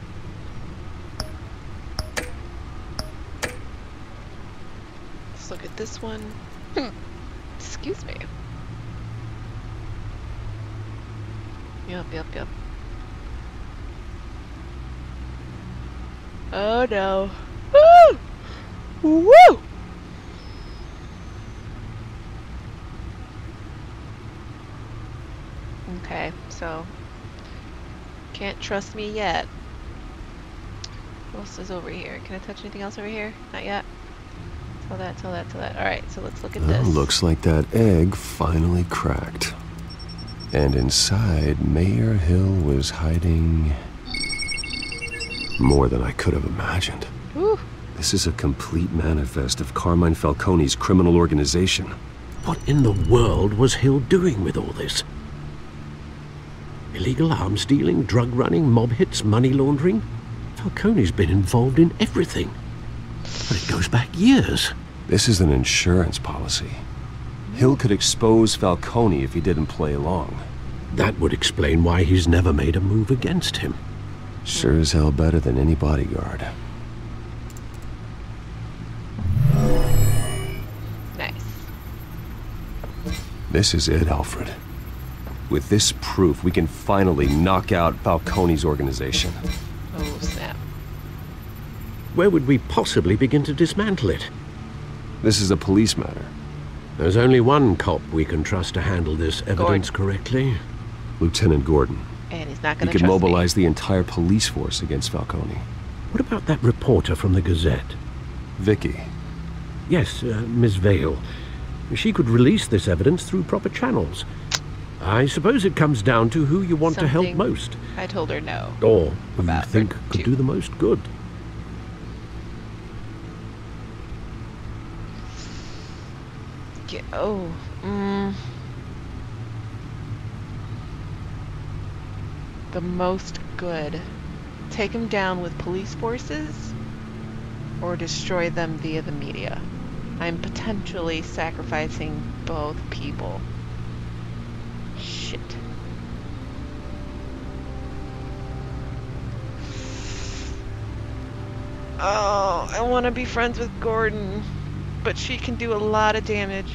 Let's look at this one. Hmm. Excuse me. Yep, yep, yep. Oh no. Woo! Woo! Okay, so can't trust me yet. What else is over here? Can I touch anything else over here? Not yet. Tell that, tell that, tell that. Alright, so let's look at Well, this. looks like that egg finally cracked. And inside, Mayor Hill was hiding more than I could have imagined. Whew. This is a complete manifest of Carmine Falcone's criminal organization. What in the world was Hill doing with all this? Illegal arms dealing, drug running, mob hits, money laundering? Falcone's been involved in everything. But it goes back years. This is an insurance policy. Hill could expose Falcone if he didn't play along. That would explain why he's never made a move against him. Sure as hell better than any bodyguard. Nice. This is it, Alfred. With this proof, we can finally knock out Falcone's organization. Oh, snap. Where would we possibly begin to dismantle it? This is a police matter. There's only one cop we can trust to handle this evidence correctly. Lieutenant Gordon. And he's not He gonna could trust mobilize the entire police force against Falcone. What about that reporter from the Gazette? Vicky. Yes, uh, Miss Vale. She could release this evidence through proper channels. I suppose it comes down to who you want to help Something most. I told her no. Or who you About think her, could too. do the most good. Get, oh, mm, the most good. Take him down with police forces or destroy them via the media. I'm potentially sacrificing both people. Shit. Oh, I want to be friends with Gordon, but she can do a lot of damage.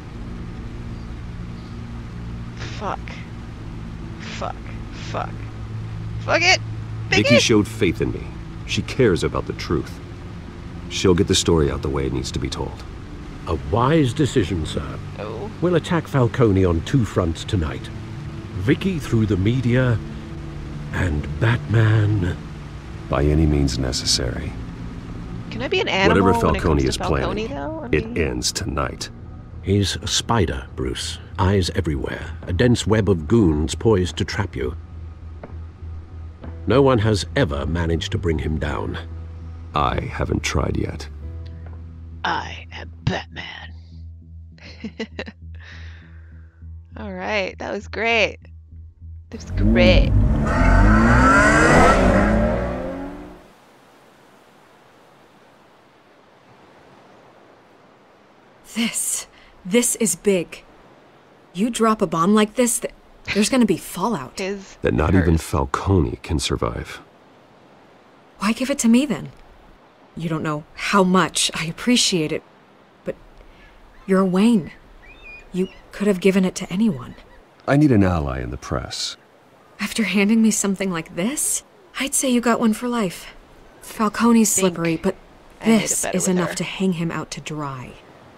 Fuck. Fuck. Fuck. Fuck it! Pick Vicky it! showed faith in me. She cares about the truth. She'll get the story out the way it needs to be told. A wise decision, sir. Oh. We'll attack Falcone on two fronts tonight. Vicky through the media, and Batman... By any means necessary. Can I be an animal Whatever when it Falcone comes to is Falcone, planning, though? I it mean, ends tonight. He's a spider, Bruce. Eyes everywhere. A dense web of goons poised to trap you. No one has ever managed to bring him down. I haven't tried yet. I am Batman. All right, that was great. That was great. This is big. You drop a bomb like this, th there's gonna be fallout. His That not hers. even Falcone can survive. Why give it to me then? You don't know how much I appreciate it, but you're Wayne. You could have given it to anyone. I need an ally in the press. After handing me something like this, I'd say you got one for life. Falcone's slippery, but I made it this better is with enough her. to hang him out to dry.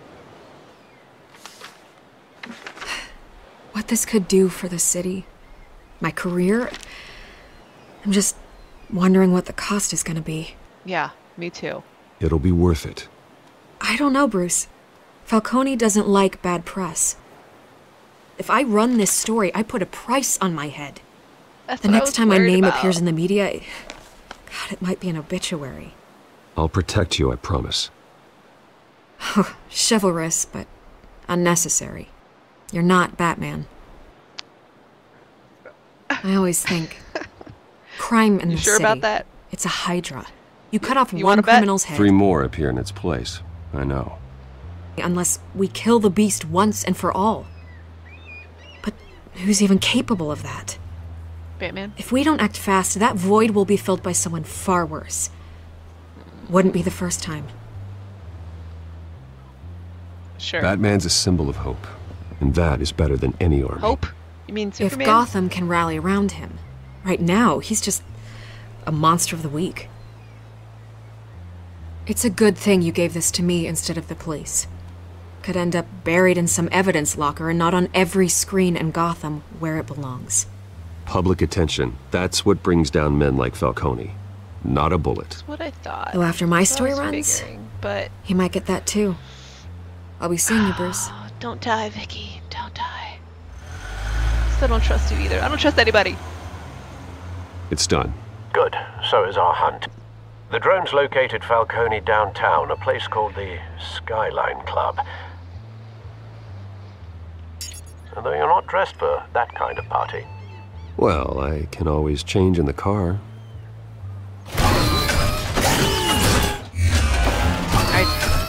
What this could do for the city, my career, I'm just wondering what the cost is gonna be. Yeah, me too. It'll be worth it. I don't know, Bruce. Falcone doesn't like bad press. If I run this story, I put a price on my head. That's The what I next was time my worried name about. appears in the media, God, it might be an obituary. I'll protect you, I promise. Chivalrous, but unnecessary. You're not Batman. I always think, crime in You the sure city, about that? it's a hydra. You cut off You one wanna bet? criminal's head, Three more appear in its place. I know. unless we kill the beast once and for all. But who's even capable of that? Batman? If we don't act fast, that void will be filled by someone far worse. Wouldn't be the first time. Sure. Batman's a symbol of hope, and that is better than any army. Hope? You mean Superman? If Gotham can rally around him. Right now, he's just a monster of the week. It's a good thing you gave this to me instead of the police. Could end up buried in some evidence locker and not on every screen in Gotham where it belongs. Public attention. That's what brings down men like Falcone. Not a bullet. That's what I thought. Though after my That's what I story was runs, figuring, but he might get that too. I'll be seeing you, Bruce. don't die, Vicky. Don't die. Still don't trust you either. I don't trust anybody. It's done. Good. So is our hunt. The drones located Falcone downtown, a place called the Skyline Club. Although you're not dressed for that kind of party. Well, I can always change in the car. I,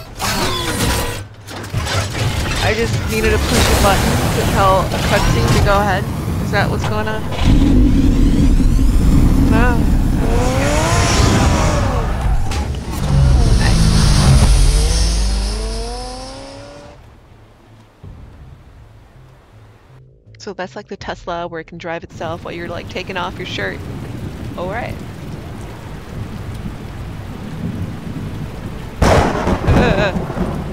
I just needed to push a button to tell a cutscene to go ahead. Is that what's going on? No. So that's like the Tesla where it can drive itself while you're like taking off your shirt. All right. Uh.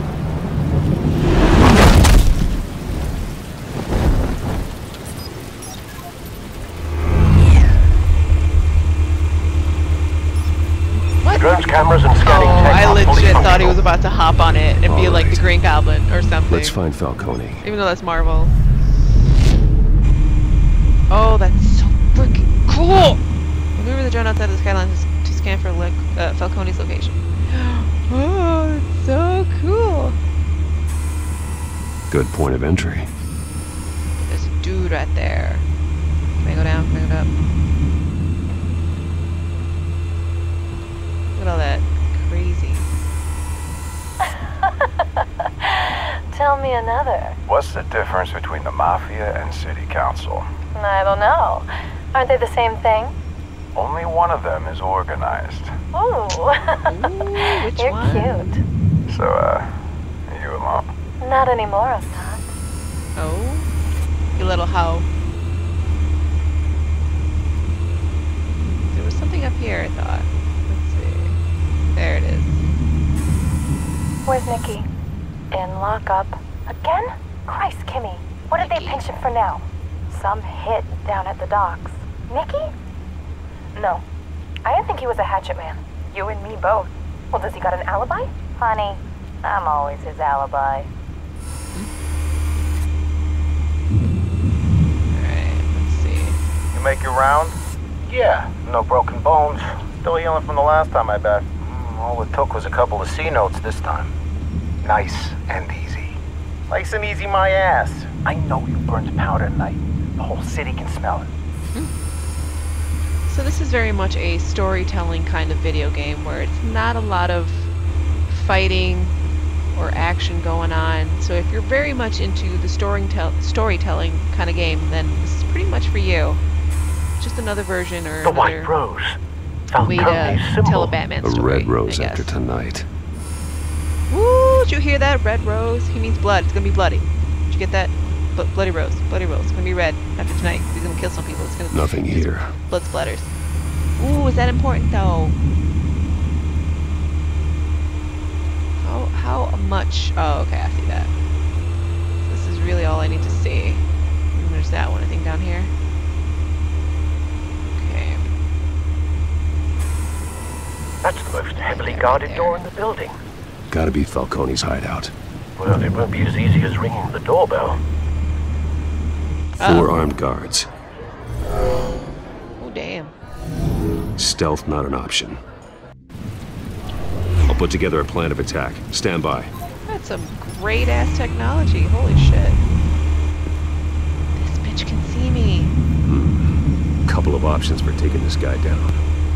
Drones, cameras, and Oh, scanning tech I are fully legit thought he functional. was about to hop on it and be All like the right. Green Goblin or something. Let's find Falcone. Even though that's Marvel. Oh, that's so freaking cool! Maneuver the drone outside of the skyline to scan for lo uh, Falcone's location. Oh, it's so cool! Good point of entry. There's a dude right there. Can I go down? Can I go up? Look at all that crazy. Tell me another. What's the difference between the Mafia and City Council? I don't know. Aren't they the same thing? Only one of them is organized. Ooh. Ooh, which You're one? cute. So, uh, are you alone? Not anymore, I'm not. Oh? You little hoe. There was something up here, I thought. Let's see. There it is. Where's Nikki? In lockup. Again? Christ, Kimmy. What did they pinch him for now? Some hit down at the docks. Nikki? No. I didn't think he was a hatchet man. You and me both. Well, does he got an alibi? Honey, I'm always his alibi. Alright, let's see. You make your round? Yeah, no broken bones. Still healing from the last time, I bet. Mm, all it took was a couple of C notes this time. Nice and easy. Nice and easy, my ass. I know you burned powder at night. The whole city can smell it. So this is very much a storytelling kind of video game where it's not a lot of fighting or action going on. So if you're very much into the storytell storytelling kind of game, then this is pretty much for you. Just another version or The another White Rose. way to tell a Batman A story. red rose I after guess. tonight. Woo! Did you hear that? Red rose. He means blood. It's gonna be bloody. Did you get that? Bl bloody rose. Bloody rose. It's gonna be red after tonight. He's gonna kill some people. It's gonna. Nothing here. Blood splatters. Ooh, is that important though? How how much? Oh, okay, I see that. This is really all I need to see. And there's that one, I think, down here. Okay. That's the most heavily guarded door in the building. Gotta be Falcone's hideout. Well, it won't be as easy as ringing the doorbell. Four armed guards. Oh, damn. Stealth not an option. I'll put together a plan of attack. Stand by. That's some great ass technology. Holy shit. This bitch can see me. Hmm. Couple of options for taking this guy down.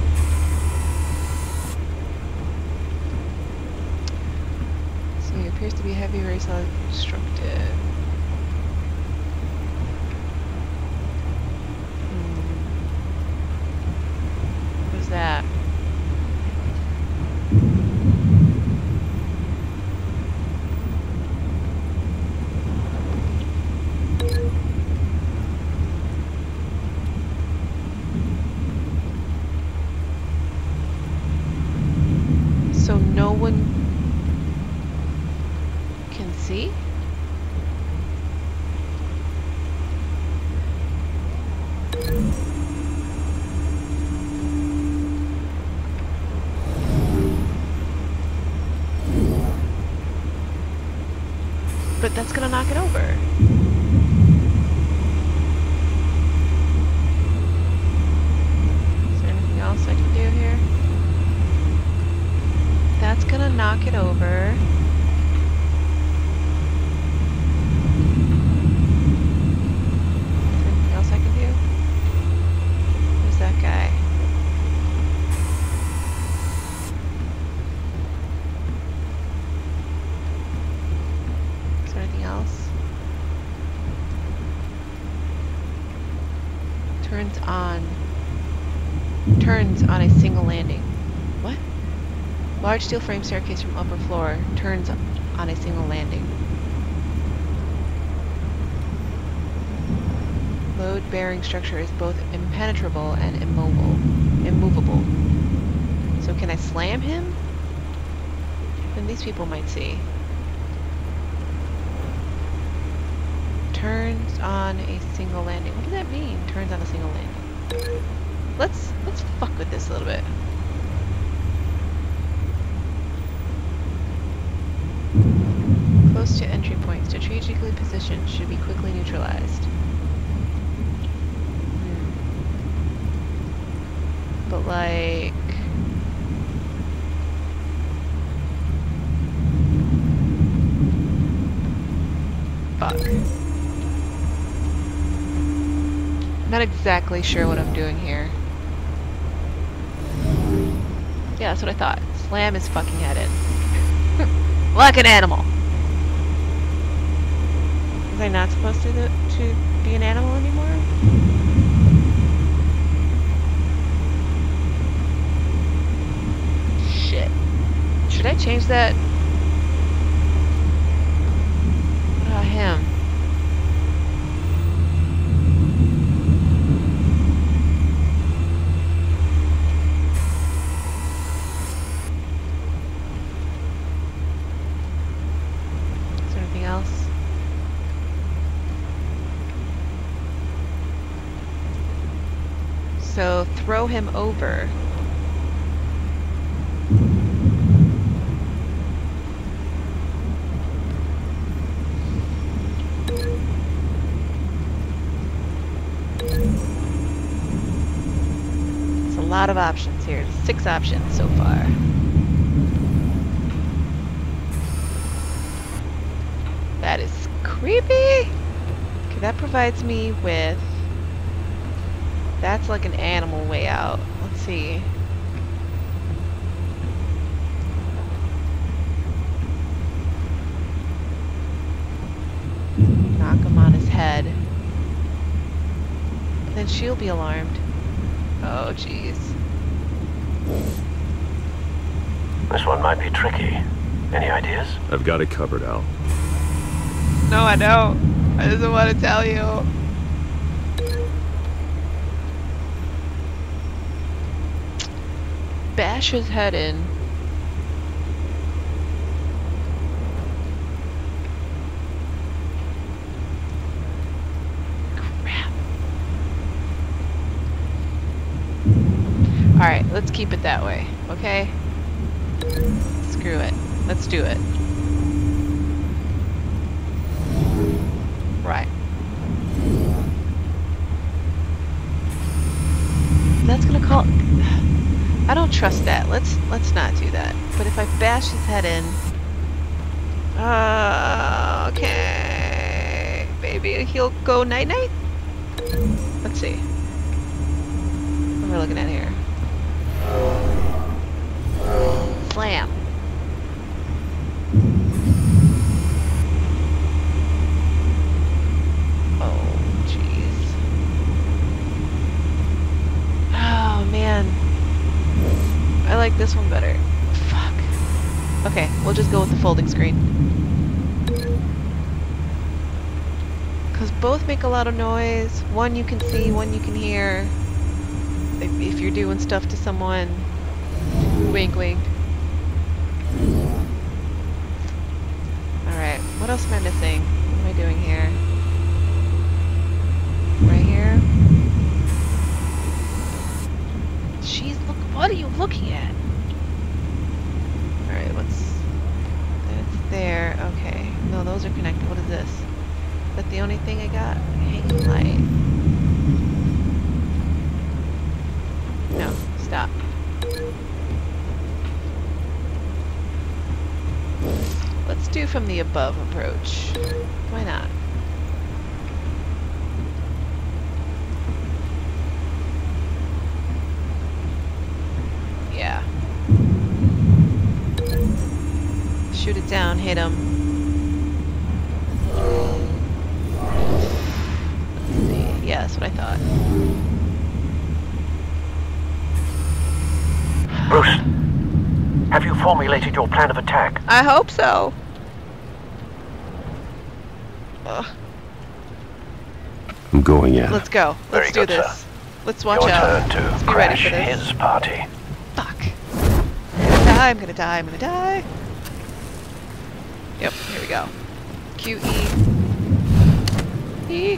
So he appears to be heavy, very solid, destructive. What is that? So no one can see? But that's gonna knock it over. Is there anything else I can do here? That's gonna knock it over. Is there anything else I can do? Who's that guy? Is there anything else? Turns on. Turns on a single landing. What? Large steel frame staircase from upper floor turns on a single landing. Load bearing structure is both impenetrable and immobile. Immovable. So can I slam him? Then these people might see. Turns on a single landing. What does that mean? Turns on a single landing. Let's let's fuck with this a little bit. Close to entry point, strategically positioned, should be quickly neutralized. Hmm. But like... Fuck. I'm not exactly sure what I'm doing here. Yeah, that's what I thought. Slam his fucking head in. Like an animal. Was I not supposed to, do, to be an animal anymore? Shit. Should I change that? What about him? Is there anything else? So throw him over. It's a lot of options here. Six options so far. That is creepy. Okay, that provides me with... That's like an animal way out. Let's see. knock him on his head. Then she'll be alarmed. Oh, jeez. This one might be tricky. Any ideas? I've got it covered, Al. No, I don't. I just don't want to tell you. Bash his head in. Crap. Alright, let's keep it that way, okay? Screw it. Let's do it. Right. That's gonna call... I don't trust that. Let's let's not do that. But if I bash his head in... Uh, okay... Maybe he'll go night-night? Let's see. What am I looking at here? Slam. Oh, jeez. Oh, man. I like this one better. Fuck. Okay, we'll just go with the folding screen. Because both make a lot of noise. One you can see, one you can hear. If, if you're doing stuff to someone. Wink, wink. Alright, what else am I missing? What am I doing here? Right here? She's look. What are you looking at? Alright, what's... That's there. Okay. No, those are connected. What is this? Is that the only thing I got? Hanging light. No, stop. Let's do from the above approach. Why not? Yeah. Shoot it down, hit him. Let's see. Yeah, that's what I thought. Bruce, have you formulated your plan of attack? I hope so. Ugh. I'm going in. Let's go. Let's Very do good, this. sir. Let's watch Your out. turn to Let's be ready crash for this. his party. Fuck. I'm gonna die, I'm gonna die, I'm gonna die. Yep, here we go. Q E. E.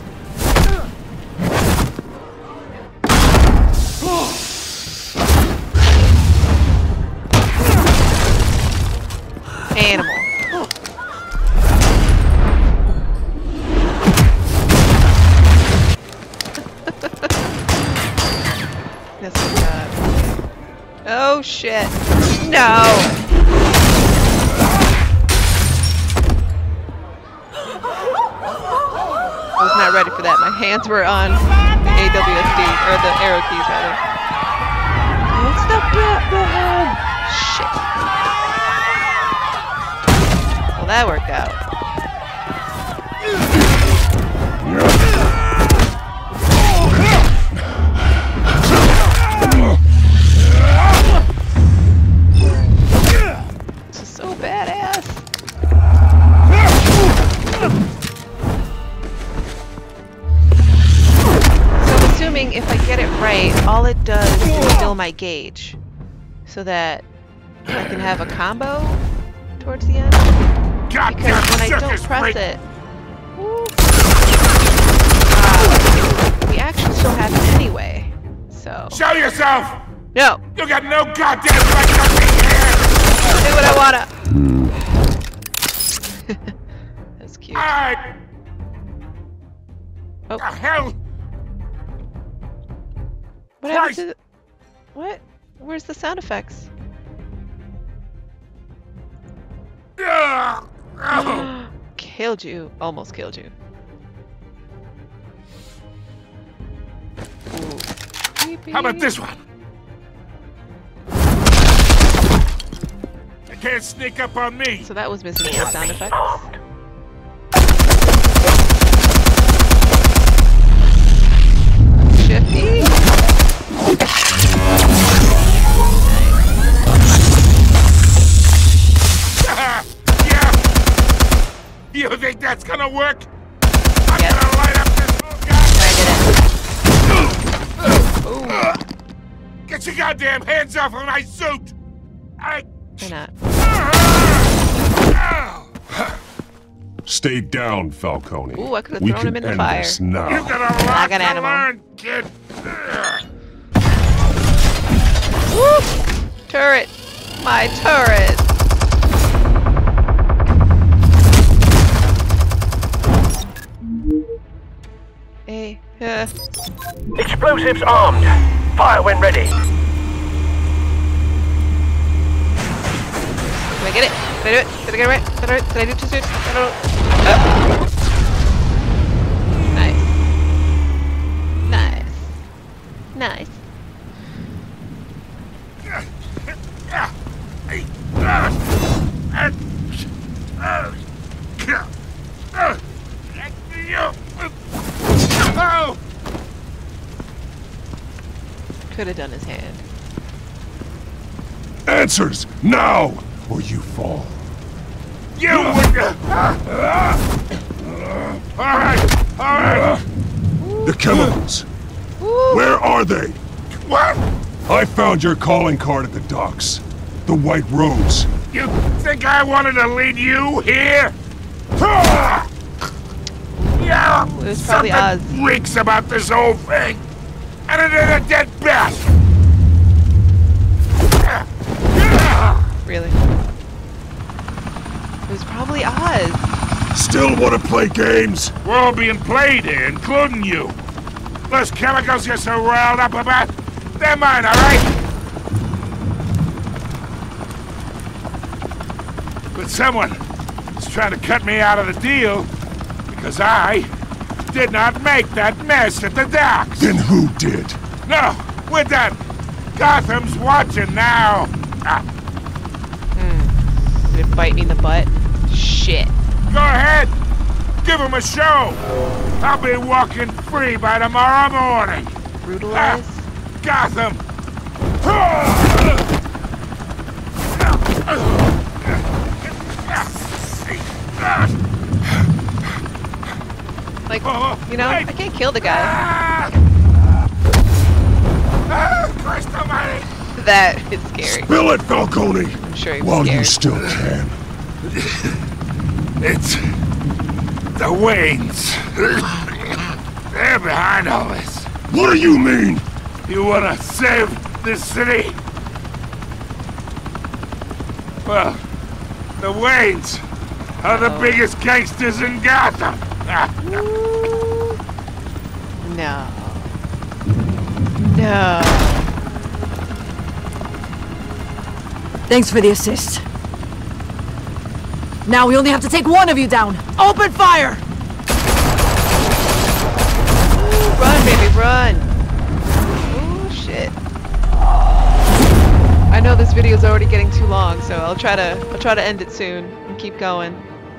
Animal. Yes, God. Oh shit. No! I was not ready for that. My hands were on the A W S D, or the arrow keys rather. It's the Batman! Shit. Well, that worked out. This is so badass. So I'm assuming if I get it right, all it does is fill my gauge. So that I can have a combo towards the end. Because when I don't press it, uh, the action still happens anyway. So. Show yourself! No. You got no goddamn right to be here! Do what I wanna. That's cute. Alright! Oh. The hell? What happened to the... What? Where's the sound effects? Killed you. Almost killed you. Ooh. How about this one? You can't sneak up on me. So that was missing the sound effects. fifty. You think that's gonna work? I'm yes. gonna light up this whole guy. I did it. Get your goddamn hands off of my suit! I... Why not? Stay down, Falcone. Ooh, I could have we thrown can him in the end fire. This now. You got a lot like an to animal. learn, kid. Woo! Turret! My turret! Hey, uh. Explosives armed. Fire when ready. Did I get it? Did I do it? Did I get it right? Did I, did I do it too soon? I don't know. Oh. Nice. Nice. Nice. Could have done his hand. Answers now, or you fall. You would. All right, all right. The chemicals. Where are they? What? I found your calling card at the docks. The White Rose. You think I wanted to lead you here? Yeah, it was probably Oz. Something reeks about this whole thing. And it is a dead bat. Really? It was probably Oz. Still want to play games? We're all being played here, including you. Those chemicals you're so riled up about, they're mine, all right? But someone is trying to cut me out of the deal because I did not make that mess at the docks. Then who did? No, we're done. Gotham's watching now. Ah. Hmm. Did it bite me in the butt? Shit. Go ahead. Give him a show. I'll be walking free by tomorrow morning. Brutalize? Ah, Gotham. Like, you know, I can't kill the guy. Christ almighty. That is scary. Spill it, Falcone! I'm sure he was While scared. you still can. It's the Waynes. They're behind all this. What do you mean? You wanna save this city? Well, the Waynes are the oh. biggest gangsters in Gotham. No. No. Thanks for the assist. Now we only have to take one of you down. Open fire! Ooh, run, baby, run. Oh shit. I know this video is already getting too long, so I'll try to I'll try to end it soon and keep going.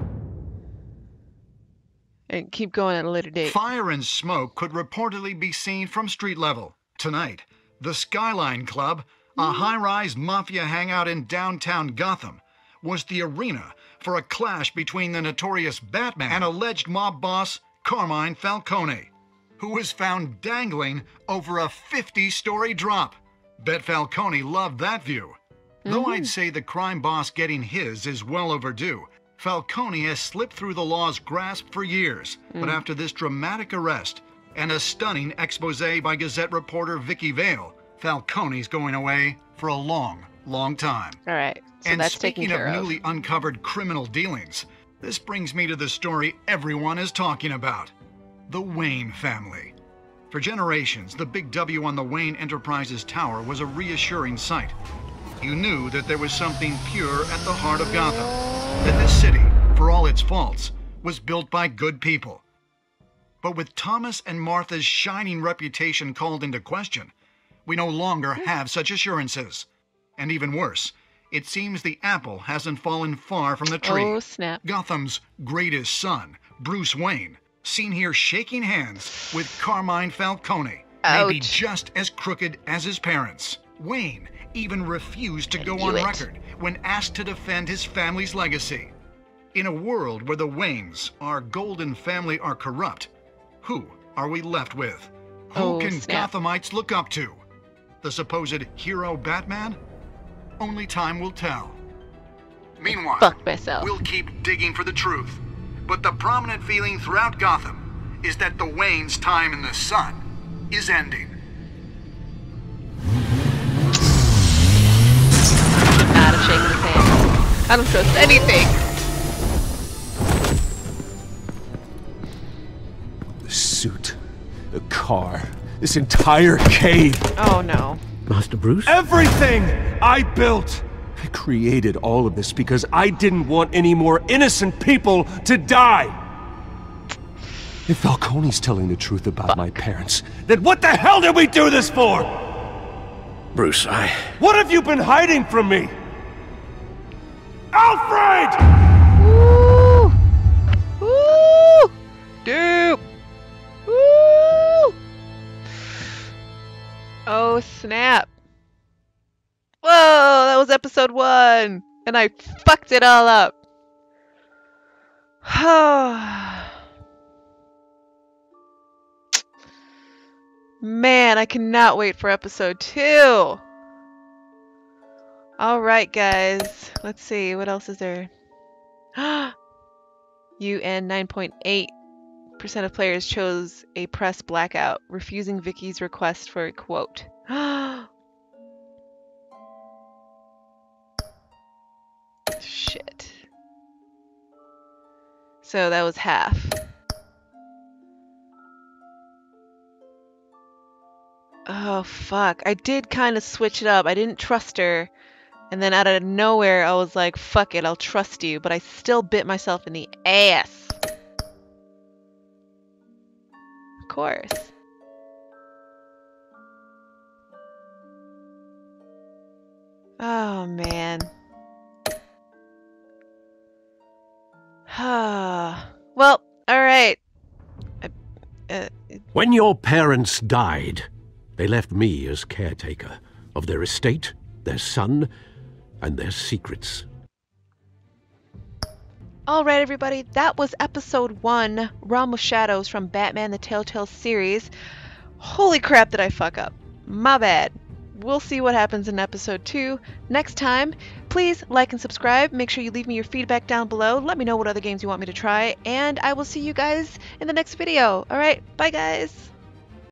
And keep going at a later date. Fire and smoke could reportedly be seen from street level. Tonight, the Skyline Club, a high-rise mafia hangout in downtown Gotham, was the arena for a clash between the notorious Batman and alleged mob boss Carmine Falcone, who was found dangling over a fifty-story drop. Bet Falcone loved that view. Mm-hmm. Though I'd say the crime boss getting his is well overdue, Falcone has slipped through the law's grasp for years. Mm. But after this dramatic arrest and a stunning expose by Gazette reporter Vicky Vale, Falcone's going away for a long, long time. All right. So and that's speaking taken care of of newly uncovered criminal dealings, this brings me to the story everyone is talking about. The Wayne family. For generations, the big W on the Wayne Enterprises Tower was a reassuring sight. You knew that there was something pure at the heart of Gotham. That this city, for all its faults, was built by good people. But with Thomas and Martha's shining reputation called into question, we no longer have such assurances. And even worse, it seems the apple hasn't fallen far from the tree. Oh, snap. Gotham's greatest son, Bruce Wayne, seen here shaking hands with Carmine Falcone, may be Ouch. just as crooked as his parents. Wayne even refused to I go knew on it. record when asked to defend his family's legacy. In a world where the Waynes, our golden family, are corrupt, who are we left with? Who Oh, can snap. Gothamites look up to? The supposed hero Batman? Only time will tell. Meanwhile, Fuck myself. we'll keep digging for the truth. But the prominent feeling throughout Gotham is that the Waynes' time in the sun is ending. Adam shaking his hand. I don't trust anything. The suit, the car, this entire cave. Oh no. Master Bruce? Everything I built! I created all of this because I didn't want any more innocent people to die! If Falcone's telling the truth about my parents, then what the hell did we do this for? Bruce, I... What have you been hiding from me? Alfred! Woo! Woo! Dude! Woo! Oh snap. Whoa, that was episode one! And I fucked it all up. Man, I cannot wait for episode two! Alright guys, let's see, what else is there? U N nine point eight percent of players chose a press blackout, refusing Vicky's request for a quote. Shit. So that was half. Oh fuck, I did kind of switch it up. I didn't trust her. And then out of nowhere, I was like, fuck it, I'll trust you. But I still bit myself in the ass. Of course. Oh, man. Well, alright. Uh, uh, When your parents died, they left me as caretaker of their estate, their son, and their secrets. Alright everybody, that was episode one, Realm of Shadows from Batman the Telltale series. Holy crap did I fuck up. My bad. We'll see what happens in episode two next time. Please like and subscribe. Make sure you leave me your feedback down below. Let me know what other games you want me to try. And I will see you guys in the next video. Alright, bye guys.